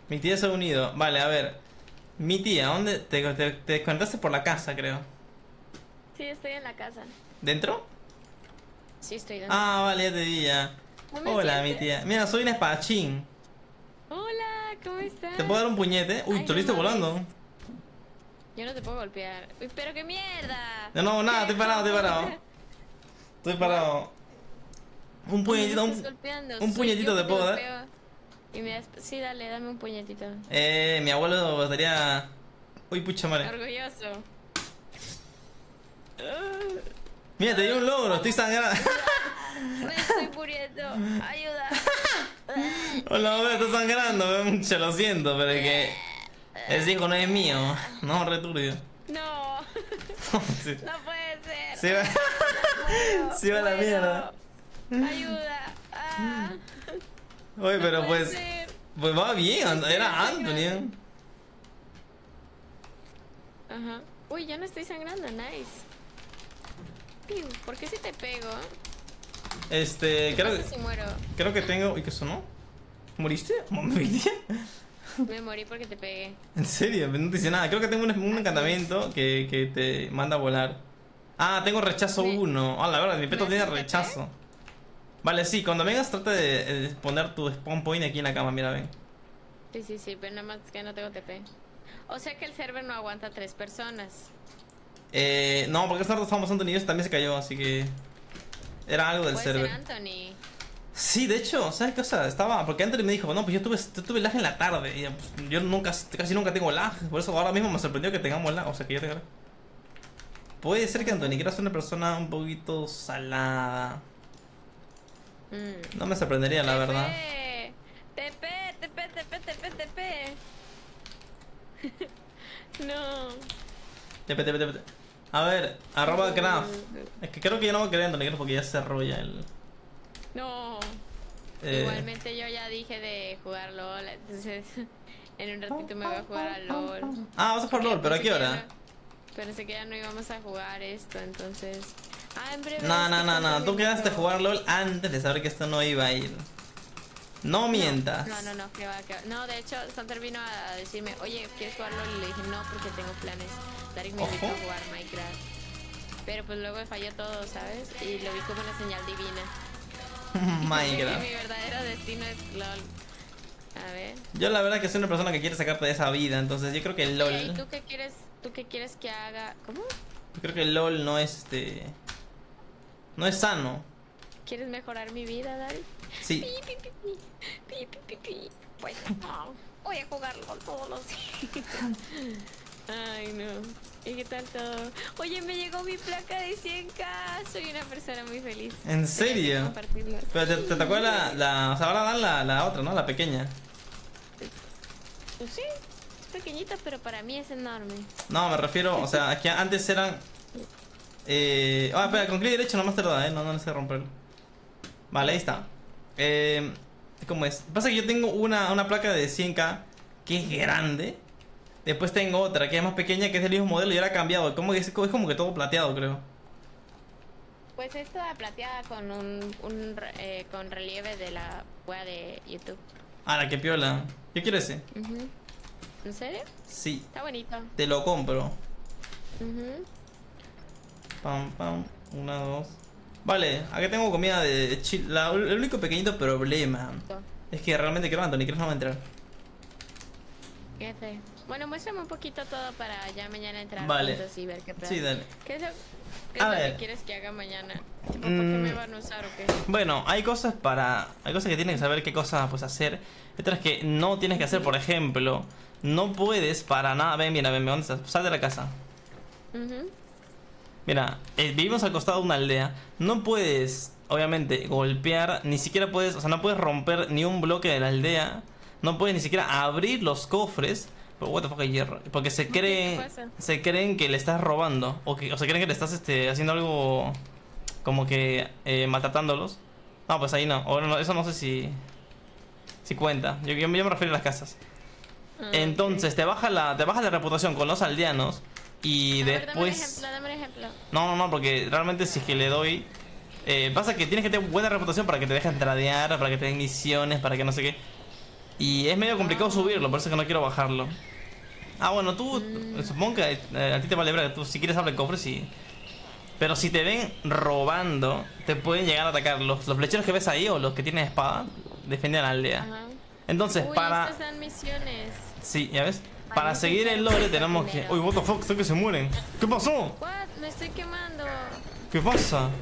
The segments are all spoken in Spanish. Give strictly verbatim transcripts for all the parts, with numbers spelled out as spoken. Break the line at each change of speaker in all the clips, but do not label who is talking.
Mi tía se ha unido. Vale, a ver. Mi tía, ¿dónde? Te, te, te desconectaste por la casa, creo.
Sí, estoy en la casa.
¿Dentro?
Sí, estoy dentro.
Ah, vale, ya te vi ya.
¿No me
Hola,
sientes?
mi tía. Mira, soy un espadachín.
Hola, ¿cómo estás?
¿Te puedo dar un puñete? Uy,
Ay,
te lo viste
no mames.
volando.
Yo no te puedo golpear. Uy, pero qué mierda.
No, no, nada, estoy parado, estoy parado. Estoy parado. Un puñetito,
No me estás
un,
golpeando,
un
soy
puñetito
yo
te
que
puedo dar.
golpeo. Y me das... Sí, dale, dame un puñetito.
Eh, mi abuelo estaría... Uy, pucha madre.
Orgulloso.
Mira, te di un logro, estoy sangrando.
Me estoy muriendo. Ayuda.
Hola, hombre, está sangrando, mucho, lo siento, pero es que... Ese hijo no es mío. No, returbio.
No.
Sí.
No puede ser.
Sí va,
Muero,
sí va a la
muero.
mierda.
Ayuda. Ah.
Oye, pero
No puede
pues...
ser.
Pues va bien,
Estoy
era
sangrando.
Anthony.
Ajá. Uy, ya no estoy sangrando, nice. Piu, ¿por qué si te pego?
Este,
¿Qué
creo
pasa
que...
si muero?
Creo que tengo... ¿Y qué sonó? ¿Moriste? ¿Moriste?
Me morí porque te pegué.
En serio, no te dice nada. Creo que tengo un, un encantamiento que, que te manda a volar. Ah, tengo rechazo
Me-
uno. Ah, la verdad, mi peto
¿Me
tiene
haces
rechazo. Vale, sí, cuando vengas trata de, de poner tu spawn point aquí en la cama, mira, ven.
Sí, sí, sí, pero nada más que no tengo T P. O sea que el server no aguanta a tres personas.
Eh, no, porque esta rato estábamos Anthony y ese también se cayó, así que... Era algo del
Puede
server.
ser Anthony.
Sí, de hecho, ¿sabes qué cosa? Estaba... Porque Anthony me dijo, no, pues yo tuve, yo tuve lag en la tarde. Y pues, yo nunca, casi nunca tengo lag. Por eso ahora mismo me sorprendió que tengamos lag. O sea, que yo tenga lag. Puede ser que Anthony quiera ser una persona un poquito salada.
Mm.
No me sorprendería, la verdad.
T P, T P, T P, T P, T P. No.
Tepe, tepe, tepe. A ver, arroba craft. Es que creo que yo no voy a querer Anthony porque ya se rolla el...
No.
Eh,
Igualmente yo ya dije de jugar LOL, entonces en un ratito me voy a jugar a LOL.
Ah, vas a jugar LOL, pero ¿a qué hora?
Pensé que ya no íbamos a jugar esto, entonces... Ah, en breve.
No,
es
no,
que
no, no.
falta
Tú
un
quedaste a
minuto.
jugar LOL antes de saber que esto no iba a ir. No mientas.
No, no, no, que va, que va. No, de hecho, Hunter vino a decirme, oye, ¿quieres jugar LOL? Y le dije, no, porque tengo planes. Darik me invitó a
Ojo.
jugar Minecraft. Pero pues luego falló todo, ¿sabes? Y lo vi como una señal divina. Y
Minecraft.
mi verdadero destino es LOL. A ver.
Yo la verdad que soy una persona que quiere sacarte de esa vida, entonces yo creo que el LOL...
Ey, ¿tú qué quieres, tú qué quieres que haga? ¿Cómo?
Yo creo que el LOL no es este... No es sano.
¿Quieres mejorar mi vida, Darik?
Sí.
Pi, pi, pi, pi, pi, pi, pi, pi. Pues no, voy a jugar LOL todos los días. Ay, no. ¿Y qué tal todo? Oye, me llegó mi placa de cien K. Soy una persona muy feliz.
¿En serio?
Compartirlo.
Pero te, te tocó la, la... O sea, ahora dan la, la otra, ¿no? La pequeña.
Pues sí, es pequeñita, pero para mí es enorme.
No, me refiero... O sea, que antes eran... Eh... Ah, espera, con clic derecho nomás te lo da, ¿eh? No, no necesito romperlo. Vale, ahí está. Eh... ¿Cómo es? Pasa que yo tengo una, una placa de cien K que es grande. Después tengo otra que es más pequeña, que es del mismo modelo y ahora ha cambiado. Como que es, es como que todo plateado, creo.
Pues es toda plateada con un, un eh, con relieve de la web de YouTube.
Ah, la que piola. Yo quiero ese.
Ujú. ¿En serio?
Sí,
Está bonito.
te lo compro.
Ujú.
Pam, pam. Una, dos. Vale, acá tengo comida de chill. La- el único pequeñito problema es que realmente quiero a Anthony, que no va a entrar.
¿Qué hace? Bueno, muéstrame un poquito todo para ya mañana entrar
Vale.
juntos y ver qué pedo.
Sí, dale.
¿Qué es lo, qué
A
es lo
ver.
que quieres que haga mañana? Tipo, ¿por qué
Mm.
me van a usar o qué?
Bueno, hay cosas para... Hay cosas que tienes que saber qué cosas pues hacer. Otras que no tienes que hacer, por ejemplo. No puedes para nada... Ven, mira, ven, ¿dónde estás? Sal de la casa.
Ujú.
Mira, eh, vivimos al costado de una aldea. No puedes, obviamente, golpear. Ni siquiera puedes... O sea, no puedes romper ni un bloque de la aldea. No puedes ni siquiera abrir los cofres. Pero what the fuck hay hierro. Porque se
¿Qué
creen...
pasa?
Se creen que le estás robando. O, que, o se creen que le estás este, haciendo algo... Como que eh, maltratándolos. No, pues ahí no. O no, eso no sé si... Si cuenta. Yo, yo, yo me refiero a las casas.
Ah,
Entonces te baja la te baja la reputación con los aldeanos. Y
ok. A ver, dame un
después...
ejemplo, dame un ejemplo.
No, no, no, porque realmente si es que le doy... Eh, pasa que tienes que tener buena reputación para que te dejen tradear, para que te den misiones, para que no sé qué. Y es medio complicado subirlo, por eso que no quiero bajarlo. Ah, bueno, tú,
Mm.
supongo que eh, a ti te vale ver que tú si quieres abrir cofres y... Pero si te ven robando, te pueden llegar a atacar. Los, los flecheros que ves ahí o los que tienen espada defienden a la aldea.
Ajá.
Entonces,
Uy,
para...
estas dan misiones.
Sí, ¿ya ves? Para
Parece
seguir
ser
el lore
súper
tenemos que...
culero.
Uy, what the fuck, estoy que se mueren. ¿Qué pasó?
What? Me estoy quemando.
¿Qué pasa?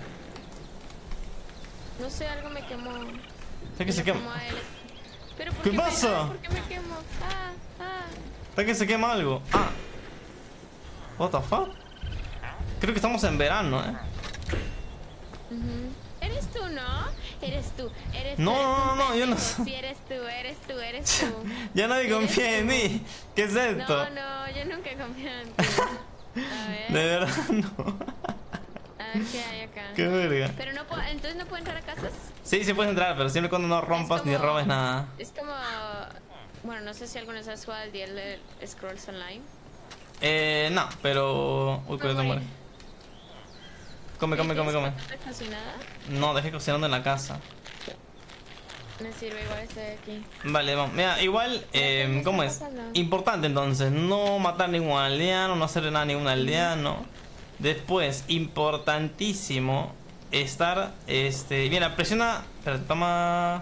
No sé, algo me quemó.
Está que se
Lo
quema.
quemó a él. ¿Pero por
¿Qué
qué me-
pasa?
ah, ¿Por qué me quemo? Ah, ah.
Está que se quema algo. Ah. What the fuck? Creo que estamos en verano, eh.
Ujú. Eres tú, ¿no? Eres tú, eres tú.
No,
eres
no,
un
no, yo no
pendejo.
soy.
Sí, eres tú, eres tú, eres tú.
Ya nadie
Eres
confía en
tú.
mí. ¿Qué es esto?
No, no, yo nunca confío en ti. A ver,
De verdad, no.
a ver qué hay acá.
Qué verga.
Pero no puedo, entonces no puedo entrar a casas.
Sí, sí puedes entrar, pero siempre y cuando no rompas
Es
ni
como-
robes nada.
Es como, bueno, no sé si alguna vez has jugado al The Elder Scrolls Online.
Eh, no, pero... Uy, cuidado, te
Uy.
muere. Come, come, come, come.
¿No cocinada?
No, dejé cocinando en la casa.
Me sirve igual este de aquí.
Vale, vamos. Mira, igual, eh, ¿cómo es? Importante entonces, no matar ningún aldeano, no hacerle nada a ningún aldeano. Después, importantísimo, estar, este... Mira, presiona... Espera, toma...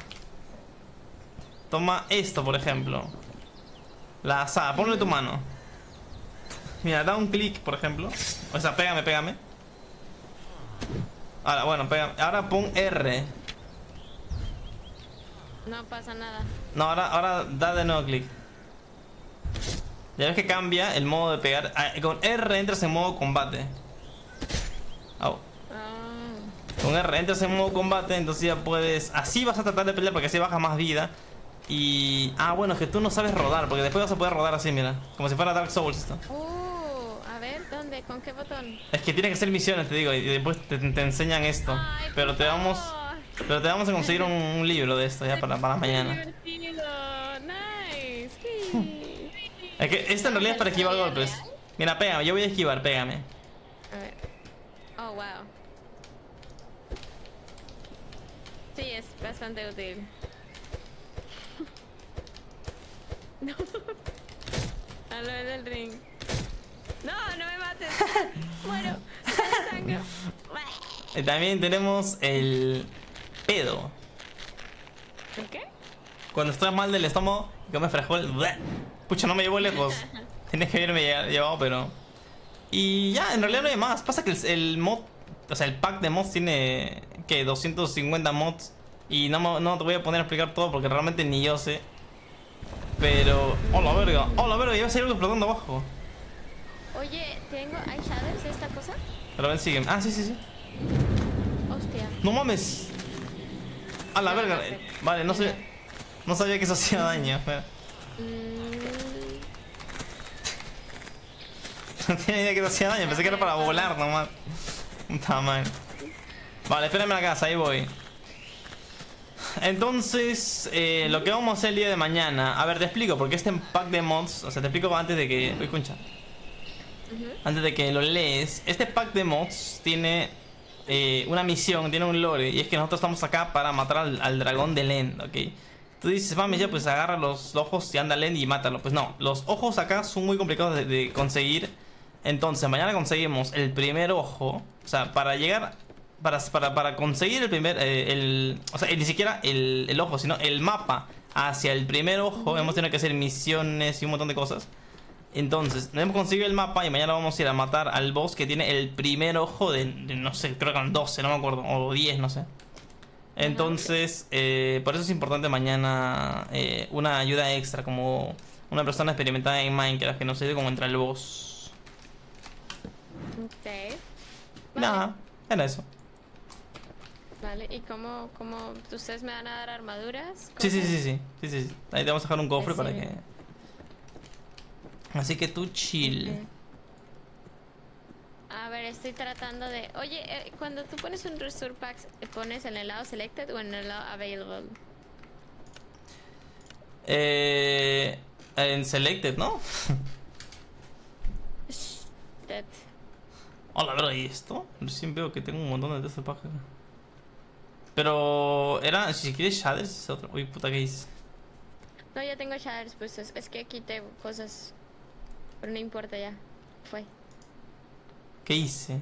Toma esto, por ejemplo. La azada, ponle tu mano. Mira, da un clic, por ejemplo. O sea, pégame, pégame. Ahora, bueno, pégame. Ahora pon R.
No pasa nada.
No, ahora, ahora da de nuevo clic. Ya ves que cambia el modo de pegar. Ah, con R entras en modo combate. Au.
Ah,
Con R entras en modo combate, entonces ya puedes... Así vas a tratar de pelear porque así baja más vida. Y... Ah, bueno, es que tú no sabes rodar, porque después vas a poder rodar así, mira. Como si fuera Dark Souls esto.
Uh, a ver, ¿dónde? ¿Con qué botón?
Es que tienes que hacer misiones, te digo, y después te, te enseñan esto.
Ay,
Pero
por
te vamos...
favor.
Pero te vamos a conseguir un, un libro de esto ya para, para mañana.
Divertido, nice. Sí.
Es que esto en realidad es para esquivar golpes. Mira, pégame, yo voy a esquivar, pégame.
A ver. Oh, wow. Sí, es bastante útil. No. A lo del ring. No, no me mates. Muero. Sale sangre.
Y también tenemos el pedo.
¿El qué?
Cuando estás mal del estómago y comes frijol. ¡bleh! Pucha, no me llevo lejos. Tienes que haberme lle- llevado, pero... Y ya, en realidad no hay más. Pasa que el, el mod... O sea, el pack de mods tiene... ¿Qué? doscientos cincuenta mods. Y no, me- no te voy a poner a explicar todo porque realmente ni yo sé. Pero... ¡Oh, la verga! ¡Oh, la verga! Ya va a salir algo explotando abajo.
Oye, tengo. ¿Hay shaders de esta cosa?
Pero ven, sigue. Ah, sí, sí, sí.
Hostia.
¡No mames! ¡A la verga! Vale, no sé... No sabía que eso hacía daño. Espera.
Mm,
No tenía idea que eso hacía daño. Pensé que era para volar nomás. Puta madre. Vale, espérame en la casa, ahí voy. Entonces, eh, lo que vamos a hacer el día de mañana. A ver, te explico, porque este pack de mods. O sea, te explico antes de que. Uy, concha.
ujú.
Antes de que lo lees. Este pack de mods tiene eh, una misión, tiene un lore. Y es que nosotros estamos acá para matar al, al dragón de Lend, ¿ok? Tú dices, mami, ya pues agarra los ojos y anda a Lend y mátalo. Pues no, los ojos acá son muy complicados de, de conseguir. Entonces, mañana conseguimos el primer ojo. O sea, para llegar. Para, para, para conseguir el primer. Eh, el, o sea, ni siquiera el, el ojo, sino el mapa hacia el primer ojo. Hemos tenido que hacer misiones y un montón de cosas. Entonces, hemos conseguido el mapa y mañana vamos a ir a matar al boss que tiene el primer ojo de, de no sé, creo que eran doce, no me acuerdo, o diez, no sé. Entonces, eh, por eso es importante mañana eh, una ayuda extra, como una persona experimentada en Minecraft que nos ayude como entrar al boss.
Ok. Vale.
Nada, era eso.
Vale, ¿y cómo, cómo ustedes me van a dar armaduras?
Sí, sí,
¿Cosas?
sí, sí, sí, sí, sí. Ahí te vamos a dejar un cofre
Sí.
para que... Así que tú chill.
Ok. A ver, estoy tratando de... Oye, eh, cuando tú pones un Resource Pack, ¿pones en el lado Selected o en el lado Available?
Eh, en Selected, ¿no?
That.
Hola, pero ¿y esto? Recién veo que tengo un montón de texto pack acá. Pero era, si quieres shaders es otro. Uy, puta, ¿qué hice?
No, ya tengo shaders puestos. Es que quité cosas. Pero no importa ya. Fue.
¿Qué hice?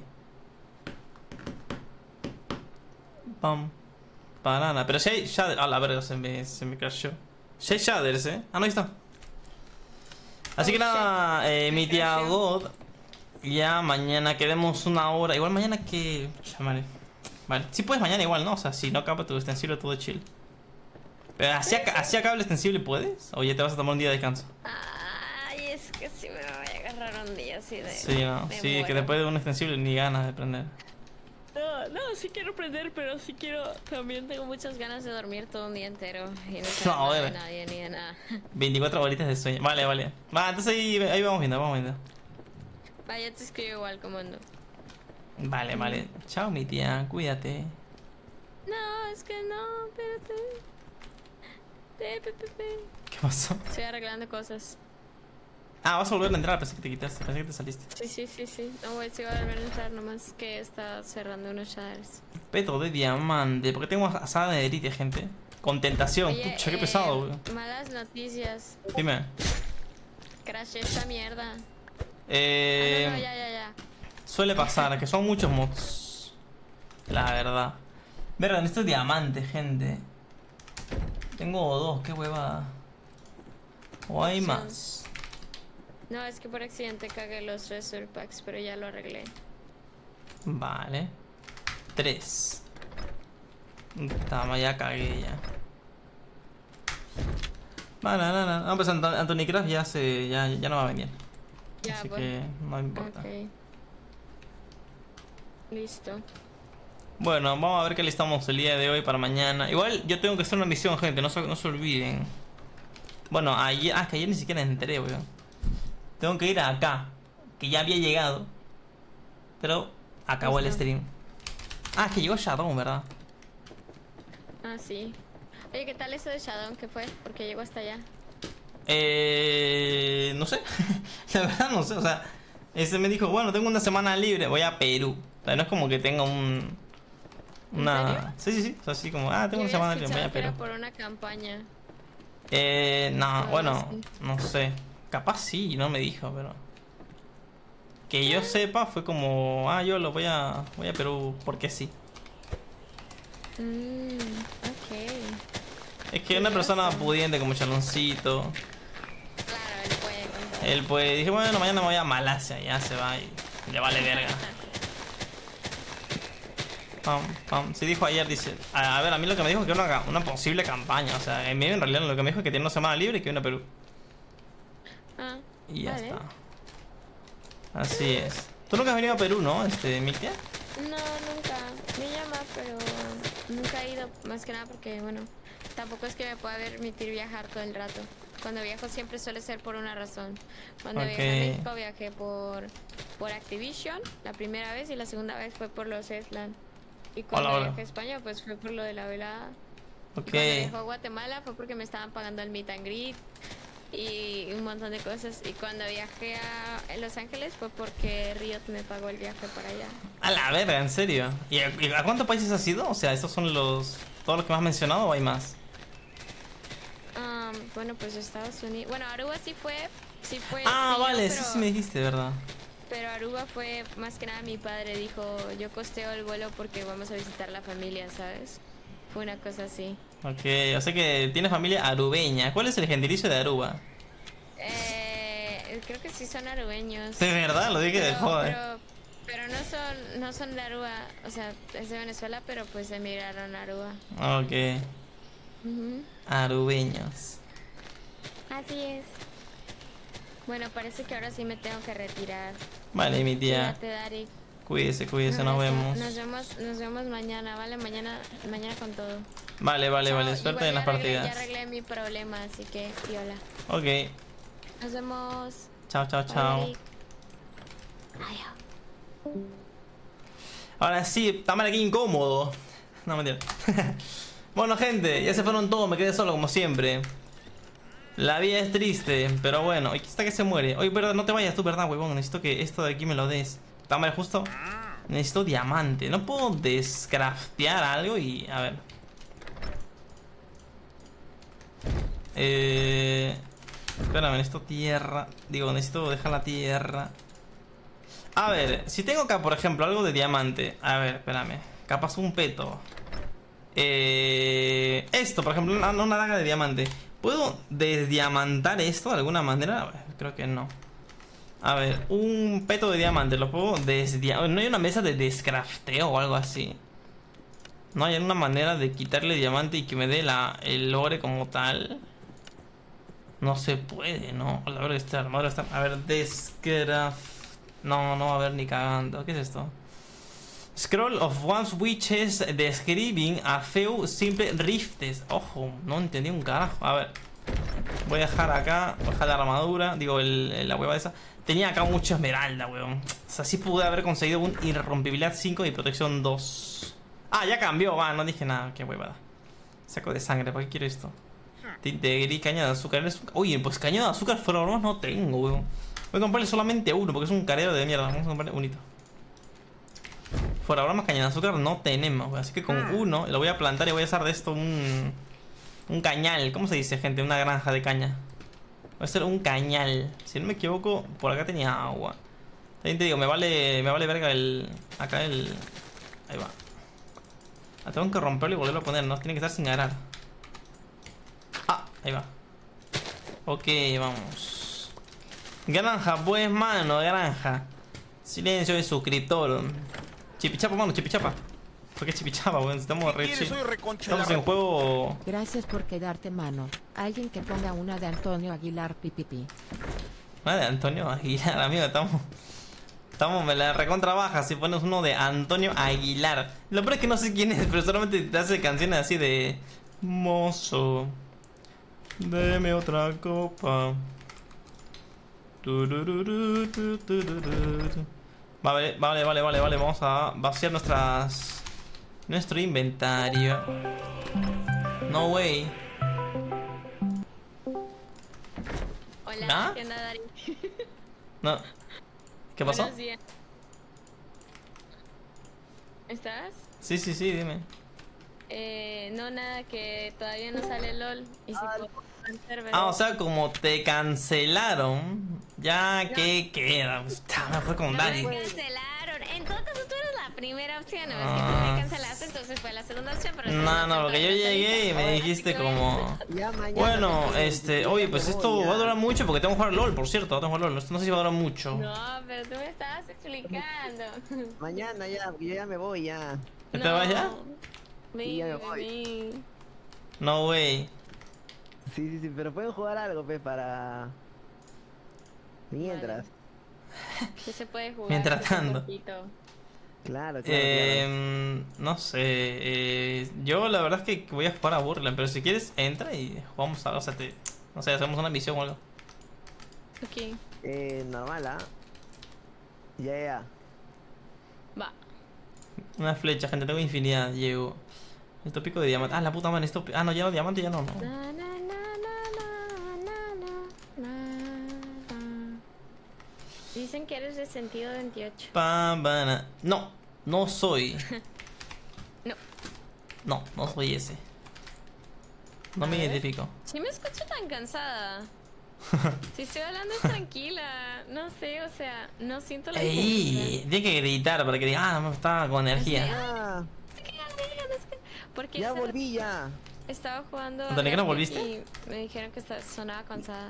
Pam. Banana. Pero si hay shaders. Ah, la verga, se me, se me crashó. Si hay shaders, eh. Ah, no, ahí está. Así
Oh,
que nada,
shit.
eh,
Me
mi tía
crashó.
God. Ya mañana quedemos una hora. Igual mañana que. Vale. Vale. Si puedes mañana igual, ¿no? O sea, si no acaba tu extensible, todo chill. Pero así, acá, así acaba el extensible, ¿puedes? O ya te vas a tomar un día de descanso.
Ay, es que si me voy a agarrar un día así de.
Sí, no.
me
Sí, que
muero.
después de un extensible ni ganas de prender.
No, no, sí quiero aprender, pero sí quiero. También tengo muchas ganas de dormir todo un día entero. Y no saber
No,
nada de
bebé.
nadie ni de nada.
veinticuatro horitas de sueño. Vale, vale. Va, entonces ahí, ahí vamos viendo, vamos viendo.
Vaya, te escribo igual, comando.
Vale, vale. Chao, mi tía. Cuídate.
No, es que no, espérate. Pe, pe, pe, pe.
¿Qué pasó?
Estoy arreglando cosas.
Ah, vas a volver a entrar. Pensé que te quitaste. Pensé que te saliste.
Sí, sí, sí, sí. No voy, sí voy a volver a entrar, nomás que está cerrando unos shaders.
Peto de diamante. ¿Por qué tengo asada de derite, gente? Con tentación.
Oye,
Pucha, qué
eh,
pesado, weón.
malas noticias.
Dime.
Crashé esta mierda.
Eh.
Ah, no, no, ya, ya, ya.
Suele pasar, que son muchos mods. La verdad. Verga, necesito diamante, gente. Tengo dos, qué huevada. O hay
Son-
más.
No, es que por accidente cagué los Resort Packs, pero ya lo arreglé.
Vale. Tres. Tama, ya cagué ya. Vale, no, no, no. Pues Anto- Anthony Craft ya se. ya, ya no va a venir.
Ya,
Así
pues.
que no importa.
Ok. Listo.
Bueno, vamos a ver qué listamos el día de hoy para mañana. Igual yo tengo que hacer una misión, gente, no se, no se olviden. Bueno, ayer. Ah, es que ayer ni siquiera entré, weón. Tengo que ir a acá, que ya había llegado. Pero acabó el
Listo.
stream. Ah, es que llegó Shadow, ¿verdad?
Ah, sí. Oye, ¿qué tal eso de Shadow? ¿Qué fue? Porque llegó hasta allá.
Eh. No sé. La verdad, no sé. O sea, ese me dijo, bueno, tengo una semana libre, voy a Perú. O sea, no es como que tenga un. Una. Sí, sí, sí. O sea, así como, ah, tengo
Yo
una semana
había
libre, voy a
escuchado que era
Perú.
por una campaña.
Eh. No,
Ah,
bueno,
sí.
no sé. Capaz sí, no me dijo, pero. Que yo sepa, fue como, ah, yo lo voy a. Voy a Perú porque sí.
Mmm, ok.
Es que una persona
Curioso.
pudiente como Chaloncito.
Claro, él puede contar.
Él pues dije, bueno, mañana me voy a Malasia, ya se va y le vale verga. Pam, pam. Sí dijo ayer, dice, a, a ver, a mí lo que me dijo es que era una, una posible campaña. O sea, en mí en realidad lo que me dijo es que tiene una semana libre y que viene a Perú.
Ah,
Y ya
vale.
está. Así es. Tú nunca has venido a Perú, ¿no? Este, Mitia.
No, nunca. Me llama, pero nunca he ido, más que nada porque, bueno, tampoco es que me pueda permitir viajar todo el rato. Cuando viajo siempre suele ser por una razón. Cuando
Ok.
viajé a México viajé por, por Activision la primera vez y la segunda vez fue por los Eslan. Y cuando
Hola, hola.
viajé a España pues fue por lo de la velada.
Ok.
Y cuando viajé a Guatemala fue porque me estaban pagando el meet and greet y un montón de cosas. Y cuando viajé a Los Ángeles fue porque Riot me pagó el viaje para allá.
A la verga, en serio. ¿Y a, y a cuántos países has ido? O sea, ¿estos son los todos los que me has mencionado o hay más?
Um, bueno, pues Estados Unidos. Bueno, Aruba sí fue. Sí fue.
Ah,
sí, yo,
vale,
pero,
sí, sí me dijiste, ¿verdad?
pero Aruba fue más que nada mi padre. Dijo: yo costeo el vuelo porque vamos a visitar la familia, ¿sabes? Fue una cosa así.
Ok, o sea que tienes familia arubeña. ¿Cuál es el gentilicio de Aruba?
Eh, creo que sí son arubeños.
De verdad, lo dije de
Pero,
joder.
pero, pero no son, no son de Aruba. O sea, es de Venezuela, pero pues emigraron a Aruba.
Ok,
Ujú.
arubeños.
Así es. Bueno, parece que ahora sí me tengo que retirar.
Vale, mi tía.
Cuídate, Darik.
Cuídese, cuídese, nos
Nos
vemos.
Nos vemos, nos vemos mañana, ¿vale? Mañana, mañana con todo.
Vale, vale,
Chao.
vale. Suerte
Igual
en las
ya arreglé-
partidas.
Ya arreglé mi problema, así que, y hola.
Ok,
Nos vemos.
chao, chao,
Bye,
chao.
Darik. Adiós.
Ahora sí, está mal aquí incómodo. No, mentira. Bueno, gente, ya se fueron todos, me quedé solo como siempre. La vida es triste, pero bueno, aquí está que se muere. Oye, verdad, no te vayas tú, ¿verdad, huevón? Necesito que esto de aquí me lo des. Está mal justo. Necesito diamante. No puedo descraftear algo y... A ver. Eh... Espérame, necesito tierra. Digo, necesito dejar la tierra. A ver, si tengo acá, por ejemplo, algo de diamante. A ver, espérame. Capaz un peto. Eh... Esto, por ejemplo, una, una daga de diamante. ¿Puedo desdiamantar esto de alguna manera? A ver, creo que no. A ver, un peto de diamante. ¿Lo puedo desdiamantar? ¿No hay una mesa de descrafteo o algo así? ¿No hay una manera de quitarle diamante y que me dé la, el ore como tal? No se puede, ¿no? La verdad está, la madre está. A ver, descraft. No, no va a haber ni cagando. ¿Qué es esto? Scroll of One's Witches describing a few simple rifts. Ojo, no entendí un carajo. A ver, voy a dejar acá. Voy a dejar la armadura. Digo, el, el, la hueva esa. Tenía acá mucha esmeralda, weón. O sea, sí pude haber conseguido un irrompibilidad cinco y protección dos. Ah, ya cambió. Va, no dije nada. Qué huevada. Saco de sangre. ¿Para qué quiero esto? Tinte de gris, caña de azúcar. Oye, pues caña de azúcar fuera bromas no tengo, weón. Voy a comprarle solamente uno porque es un careo de mierda. Vamos a comprarle unito. Fuera bromas, caña de azúcar no tenemos, weón. Así que con uno lo voy a plantar y voy a hacer de esto un... Un cañal. ¿Cómo se dice, gente? Una granja de caña. Voy a hacer un cañal. Si no me equivoco, por acá tenía agua. También te digo, me vale, me vale verga el... Acá el... Ahí va. Ah, tengo que romperlo y volverlo a poner, ¿no? Tiene que estar sin arar. Ah, ahí va. Ok, vamos. Granja, pues, mano, granja. Silencio de suscriptor. Chipichapa, mano, chipichapa. ¿Por qué chipichapa, weón? Estamos re chill. Estamos en juego.
Gracias por quedarte, mano. Alguien que ponga una de Antonio Aguilar, pipipi.
Una de Antonio Aguilar, amigo, estamos... Estamos, me la recontra baja si pones uno de Antonio Aguilar. Lo peor es que no sé quién es, pero solamente te hace canciones así de... Mozo, deme otra copa. Vale, vale, vale, vale, vale. Vamos a vaciar nuestras... Nuestro inventario. No way.
Hola,
¿Ah?
¿qué onda, Dari?
No. ¿Qué pasó?
Buenos días. ¿Estás?
Sí, sí, sí, dime.
Eh, no, nada, que todavía no sale LOL. Y si puedo server.
Ah, o sea, como te cancelaron, ya que queda. Está mejor con
No
Dani.
me cancelaron. Entonces tú eres la primera opción. No es que tú
Ah.
me cancelaste, entonces fue la segunda opción. Pero la
No,
segunda
no,
opción
porque yo
todavía no
llegué y
está
me
lista.
dijiste
Así que voy a
como...
empezar.
Ya mañana
Bueno,
te-
este,
ya
oye,
me
pues
voy,
esto
ya.
va a durar mucho porque tengo que jugar LOL, por cierto, tengo que jugar LOL. Esto no sé si va a durar mucho.
No, pero tú me estabas explicando.
Mañana ya, porque yo ya me voy ya.
¿Ya te vas ya?
Sí, ya me
Ven,
voy.
ven.
No way.
Sí, sí, sí, pero pueden jugar algo, pues, para... Mientras.
¿Qué se puede jugar?
Mientras
Hace
tanto.
poquito.
Claro, claro,
Eh, no sé. Eh, yo la verdad es que voy a jugar a Burland, pero si quieres, entra y jugamos algo. O sea, te, no sé, hacemos una misión o algo.
Ok,
claro. Eh, normal, ¿ah? Ya, ya.
va.
Una flecha, gente, tengo infinidad. Llego. El tópico de diamante. Ah, la puta madre, esto. Ah, no, ya no, diamante ya no, no.
Na, na, na, na, na, na, na, na. Dicen que eres de sentido veintiocho.
Pam, bana. No, no soy.
No.
No, no soy ese. No
A
me
ver.
identifico.
Sí me escucho tan cansada. Si estoy hablando es tranquila. No sé, o sea, no siento la
Ey, tiene que gritar para que diga, ah, no, estaba con energía.
Ah,
Porque
ya
esa-
volví ya.
estaba jugando. a
¿Antonio, que no
Raspberry
volviste?
Y me dijeron que estaba- sonaba cansada.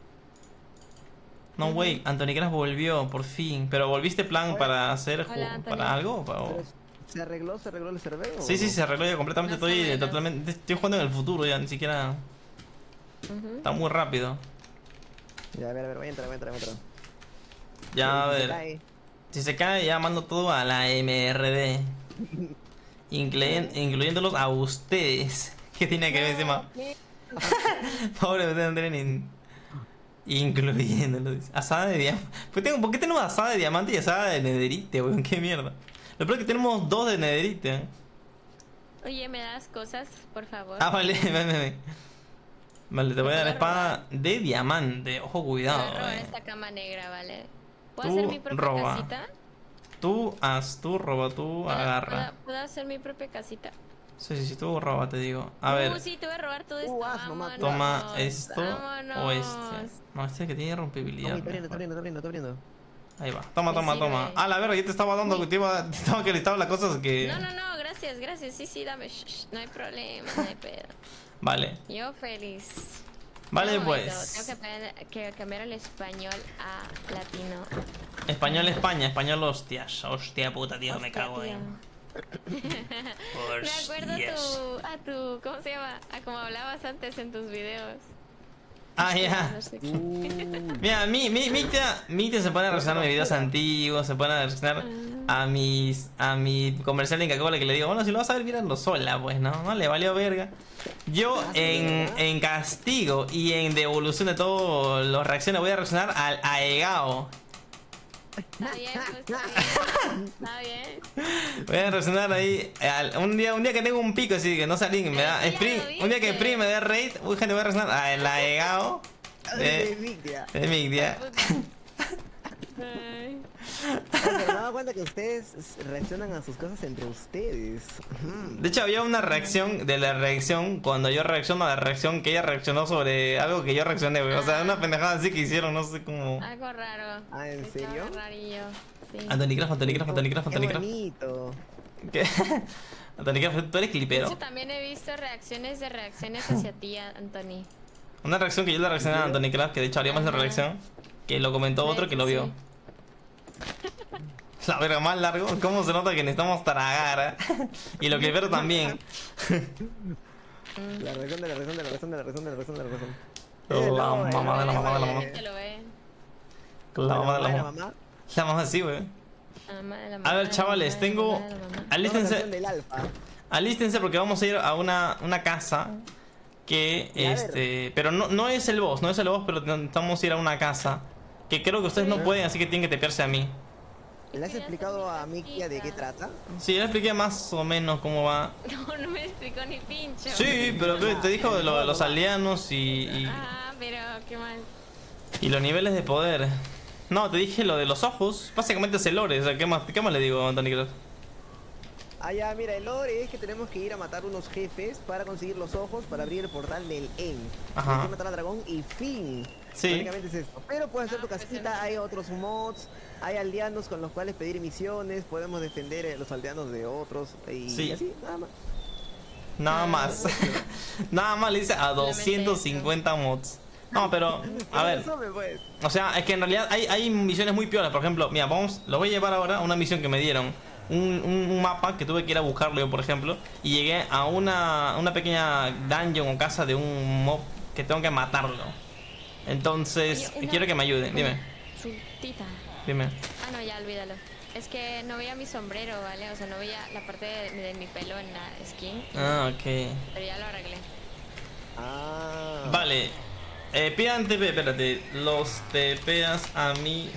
No, güey, Antonicras volvió, por fin. Pero volviste plan
Hola.
para hacer ju-
Hola, Antonio.
para algo. ¿O-
Pero, ¿Se arregló, se arregló el server? o
Sí, sí,
no?
se arregló ya completamente.
Más o
Estoy
menos.
totalmente. Estoy jugando en el futuro ya, ni siquiera.
Ujú.
Está muy rápido.
Ya, a ver, a ver, voy a entrar, voy a entrar, voy a entrar.
Ya, a
Se
ver.
cae.
Si se cae, ya mando todo a la M R D. Incluyen- incluyéndolos a ustedes. ¿Qué tiene que ver encima? Pobre, ustedes no tienen ni... Incluyéndolos. dice. Asada de diamante. ¿Por qué tengo- ¿Por qué tenemos asada de diamante y asada de nederite, weón? ¿Qué mierda? Lo peor es que tenemos dos de nederite. ¿eh?
Oye, ¿me das cosas, por favor?
Ah, vale, ven, ven, ven. Vale, te voy a dar
puedo
espada de diamante. Ojo,
Voy a
cuidado,
robar
eh.
esta cama negra, ¿vale? ¿Puedo
Tú
hacer mi propia
roba.
casita?
Tú haz, tú roba, tú
¿Puedo-
agarra.
¿Puedo, puedo hacer mi propia casita?
Sí, sí, sí, tú roba, te digo. A ver,
Uh, sí, te voy a robar todo esto.
Uh, haz, mamá,
Vámonos,
toma esto
vámonos.
o este. No, este que tiene
No,
rompibilidad.
está abriendo, está
mejor.
abriendo, está abriendo, está abriendo.
Ahí va. Toma,
Me
toma,
sirve.
toma. Ah, la verga, yo te estaba dando, te iba, te estaba que listaba las cosas que...
No, no, no, gracias, gracias. Sí, sí, dame. Shh, shh, no hay problema, no hay pedo.
Vale.
Yo feliz.
Vale,
Un momento,
pues.
Tengo que, pe- que cambiar el español a latino.
Español España, español hostias. Hostia puta, tío, me
Hostia,
cago
tío.
en...
Me acuerdo
Hostias.
tu, a tu, ¿cómo se llama? A como hablabas antes en tus videos.
Ah, ya.
No sé.
Uh,
Mira, mi, mi, Mitia, Mitia se pone a reaccionar a mis videos antiguos, se pone a reaccionar a mis a mi comercial de Coca-Cola que le digo, bueno, si lo vas a ver, míralo sola, pues, ¿no? No le valió verga. Yo en, en castigo y en devolución de todas las reacciones voy a reaccionar al aegao.
Está bien, pues está bien. Está bien.
Voy a reaccionar ahí al- un día un día que tengo un pico así que no salí, me da
Ya
sprint,
lo
un día que
viste.
sprint me da raid, uy, gente, voy a reaccionar al aegao
de
de,
Victia.
de Mitia.
Ay.
Pero me he dado cuenta que ustedes reaccionan a sus cosas entre ustedes. Ujú.
De hecho, había una reacción de la reacción cuando yo reacciono a la reacción que ella reaccionó sobre algo que yo reaccioné, güey. O sea, una pendejada así que hicieron, no sé cómo.
Algo raro.
Ah, ¿en
Estaba
serio?
rarillo. Sí.
Anthony Craft, Anthony Craft, Anthony Craft,
Qué
Anthony Craft.
bonito.
¿Qué? Anthony Craft, tú eres
De
clipero.
hecho, también he visto reacciones de reacciones hacia ti, Anthony.
Una reacción que yo le reaccioné a Anthony Craft, que de hecho habría más de
Ajá.
reacción, que lo comentó otro que lo vio. La verga más largo, ¿cómo se nota que necesitamos tragar? ¿eh? Y lo clipero también.
La razón de la razón de la razón de la razón de la razón de la razón.
La
Eh, no,
mamá de la
eh,
mamá de la
eh,
mamá.
Te lo ve.
La mamá de la mamá.
mamá.
La mamá sí, güey.
La mamá de la
A
mamá
ver,
de la
chavales,
mamá de la
tengo.
mamá de la mamá.
La canción
Alístense,
del alfa.
alístense porque vamos a ir a una, una casa que
Y a ver.
este. Pero no, no es el boss, no es el boss, pero necesitamos ir a una casa que creo que ustedes no pueden, así que tienen que tepearse a mí.
¿Le has explicado a Mikia de qué trata?
Sí, ya le expliqué más o menos cómo va.
No, no me explicó ni pincho.
Sí, pero te, te dijo de, lo de los aldeanos y, y,
Ah, pero qué mal.
y los niveles de poder. No, te dije lo de los ojos. Básicamente es el lore. O sea, ¿qué más, qué más le digo a Anthony Cross?
Ah, ya, mira, el lore es que tenemos que ir a matar unos jefes para conseguir los ojos para abrir el portal del End.
Ajá.
Hay que matar al dragón y fin.
Sí.
Básicamente es esto. Pero puedes hacer
Ah,
tu
pues
casita,
en-
hay otros mods, hay aldeanos con los cuales pedir misiones, podemos defender eh, los aldeanos de otros y
Sí.
así, nada más.
Nada más. Nada más le dice a doscientos cincuenta mods. No, pero, a ver.
Eso me puedes.
O sea, es que en realidad hay, hay misiones muy piolas. Por ejemplo, mira, vamos, lo voy a llevar ahora a una misión que me dieron. Un, un- un mapa que tuve que ir a buscarlo yo, por ejemplo. Y llegué a una, una pequeña dungeon o casa de un mob que tengo que matarlo. Entonces,
Oye, una-
quiero que me ayuden. Dime,
Sultita.
dime.
Ah, no, ya olvídalo. Es que no veía mi sombrero, ¿vale? O sea, no veía la parte de, de mi pelo en la skin.
Ah, ok.
Pero ya lo arreglé.
Ah.
Vale. Eh, pidan T P, espérate. Los tepeas a mí.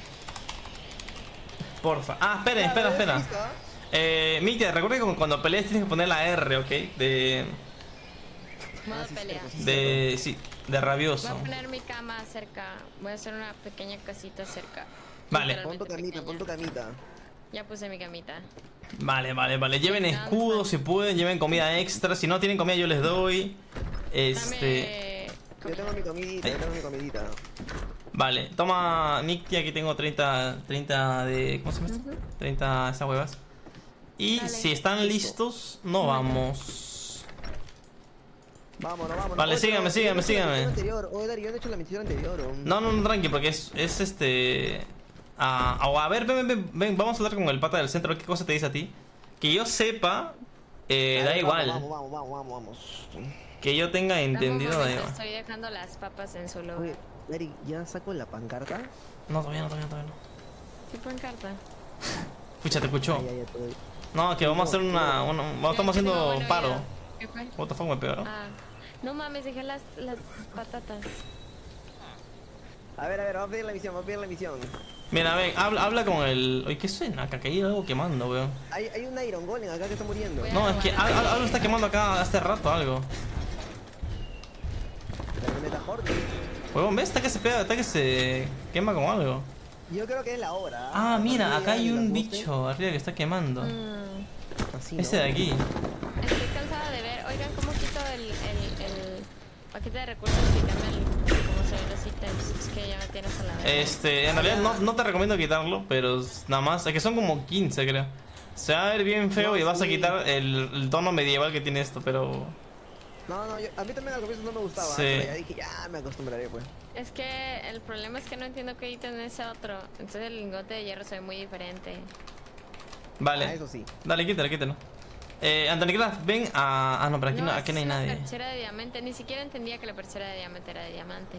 Porfa. Ah, esperen, espera, espera. Eh, Mitia, recuerda que cuando pelees tienes que poner la R, ¿ok? De.
Modo
Ah, sí,
pelea.
cierto, sí.
De. Sí, de
Voy a
rabioso.
poner mi cama cerca. Voy a hacer una pequeña casita cerca.
Vale.
Pon tu
Literalmente
camita, pon tu
pequeña.
camita.
Ya puse mi camita.
Vale, vale, vale. Lleven
¿Dónde
escudos si
están?
pueden, lleven comida extra. Si no tienen comida, yo les doy. Este.
Dame...
Yo tengo mi comidita, yo tengo mi comidita.
Vale, toma, Nicky, aquí tengo treinta, treinta de... ¿Cómo se llama esto? treinta esas huevas. Y
Dale.
si están listos, no vamos.
Vámonos, vámonos.
Vale,
Oye,
síganme,
pero
síganme,
yo no he hecho la
síganme.
misión anterior. Oye, Dari, yo no he hecho la misión anterior. ¿o?
No, no, no, tranqui, porque es, es este... Ah, o a ver, ven, ven, ven, ven, vamos a hablar con el pata del centro, ¿qué cosa te dice a ti? Que yo sepa, eh,
A
da
ver,
igual.
Vamos, vamos, vamos, vamos, vamos.
Que yo tenga
Dame un
entendido, da
momento,
igual.
estoy dejando las papas en su lugar.
Oye, Dari, ¿ya saco la pancarta?
No, todavía no, todavía no, todavía no.
¿Qué pancarta?
Escucha, te escucho.
Ay, ay, ay, todo-
No, que vamos a hacer una... una- vamos- estamos
Ya, ya tengo
haciendo
buena
paro.
idea. ¿Qué fue?
What the fuck, me pegaron.
Ah, no mames, dejé las, las patatas.
A ver, a ver, vamos a pedir la misión, vamos a pedir la misión.
Mira, ven, habla, habla con el... Oye, ¿qué suena? Acá que hay algo quemando, weón.
Hay, hay un Iron Golem acá que está muriendo.
Voy a-
No, es que al- al- algo está quemando acá hace rato, algo.
La camioneta Hornet.
Huevón, ¿ves? Está que se pega, está que se quema como algo.
Yo creo que es la hora.
Ah, mira,
Cuando
acá hay
llegan
un
las doce,
bicho arriba que está quemando.
Mm,
así,
Este
¿no?
de aquí.
estoy cansada de paquete de recursos y cambian como se ven los ítems. Es que ya me tienes a la vez.
Este, en realidad no, no te recomiendo quitarlo, pero nada más, es que son como quince creo. Se va a ver bien feo
No,
y vas a
sí.
quitar el, el tono medieval que tiene esto, pero...
No, no, yo- a mí también al comienzo no me gustaba.
Sí.
Pero ya dije, ya me acostumbraré, pues.
Es que el problema es que no entiendo qué ítem es ese otro. Entonces el lingote de hierro se ve muy diferente.
Vale.
Ah, eso sí.
Dale, quítalo, quítalo. Eh, Anthony Craft, ven a... Ah, no, pero aquí no, aquí no hay
es una
nadie.
perchera de diamante. Ni siquiera entendía que la perchera de diamante era de diamante.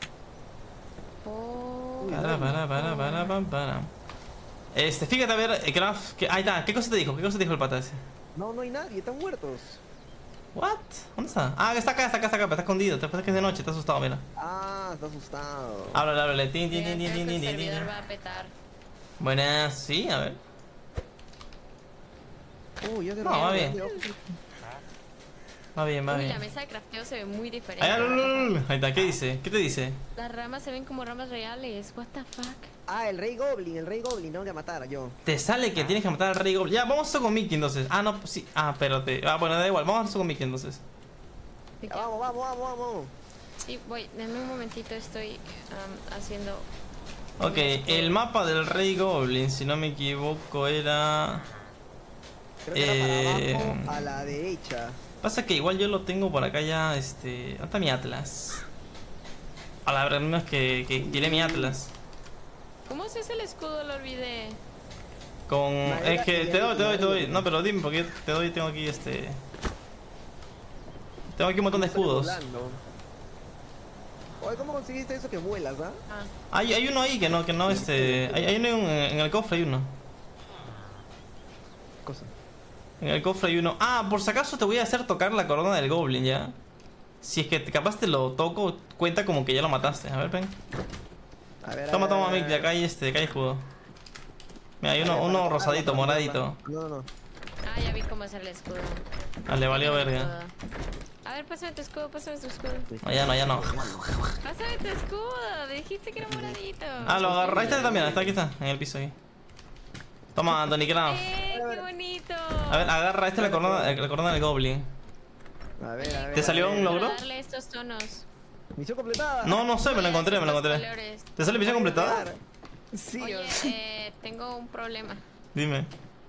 Oh.
Para, para, para, para, para, para. Este, fíjate a ver, eh, Craft, que, ahí está, ¿qué cosa te dijo? ¿Qué cosa te dijo el pata ese?
No, no hay nadie, están muertos.
What? ¿Dónde está? Ah, está acá, está acá, está acá, pero está escondido. Te pasa que es de noche, está asustado, mira.
Ah, está asustado.
Háblale, háblale. Tin,
Creo
tin, tin, tin,
que
tin,
el
tin, tin.
servidor va a petar.
Buenas, sí, a ver.
Uy, yo de
No, va
repente-
bien. Va bien, va
Uy, la
bien.
mesa de crafteo se ve muy diferente.
Ahí, ahí, ahí está, ¿qué dice? ¿Qué te dice?
Las ramas se ven como ramas reales. What the fuck?
Ah, el rey Goblin, el rey Goblin, tengo que matar yo.
Te sale que tienes que matar al rey Goblin. Ya, vamos a hacer con Mickey entonces. Ah, no, pues sí. Ah, espérate. Ah, bueno, da igual, vamos a hacer con Mickey entonces.
¿De
Ya,
qué?
vamos, vamos, vamos, vamos.
Sí, voy. Denme un momentito, estoy um, haciendo.
Ok, el mapa del rey Goblin, si no me equivoco, era...
Creo que era
Eh,
para abajo, a la derecha.
Pasa que igual yo lo tengo por acá ya, este... ¿Dónde está mi Atlas? A la verdad no es que, que tiré mi Atlas.
¿Cómo se hace el escudo? Lo olvidé.
Con...
Madera
Es que
y
te doy, te doy, te doy.
madera.
No, pero dime, porque te doy, tengo aquí este... Tengo aquí un montón de escudos.
Volando. Oye, ¿cómo conseguiste eso que vuelas, ah?
Ah,
Hay, hay uno ahí que no, que no, este... Hay, hay uno en, en el cofre, hay uno.
Cosa.
En el cofre hay uno. Ah, por si acaso te voy a hacer tocar la corona del Goblin, ¿ya? Si es que te- capaz te lo toco, cuenta como que ya lo mataste. A ver, ven.
A ver, a
Toma,
ver,
toma,
a
Mick,
ver.
de acá hay este, acá hay escudo. Mira, hay
A
uno,
ver,
uno
para
rosadito,
tocarlo, para
moradito.
tocarlo. No, no, no.
ah, ya vi cómo hacer el escudo.
Ah, le valió
Tengo el
verga.
escudo. A ver, pásame tu escudo, pásame tu escudo.
No, ya no, ya no.
Pásame tu escudo. Dijiste que era moradito.
Ah, lo agarró. Ahí está también, está aquí está, en el piso ahí. Toma, Anthony Craft.
¡Eh, qué bonito!
A ver, agarra, esta es la corona, la corona del Goblin.
A ver, a ver.
¿Te
a
salió
ver.
un logro?
Para darle estos tonos.
Misión completada.
No, no sé, me lo encontré, me lo encontré.
Colores.
¿Te sale misión completada?
Sí,
Oye,
o sea.
eh, tengo un problema.
Dime.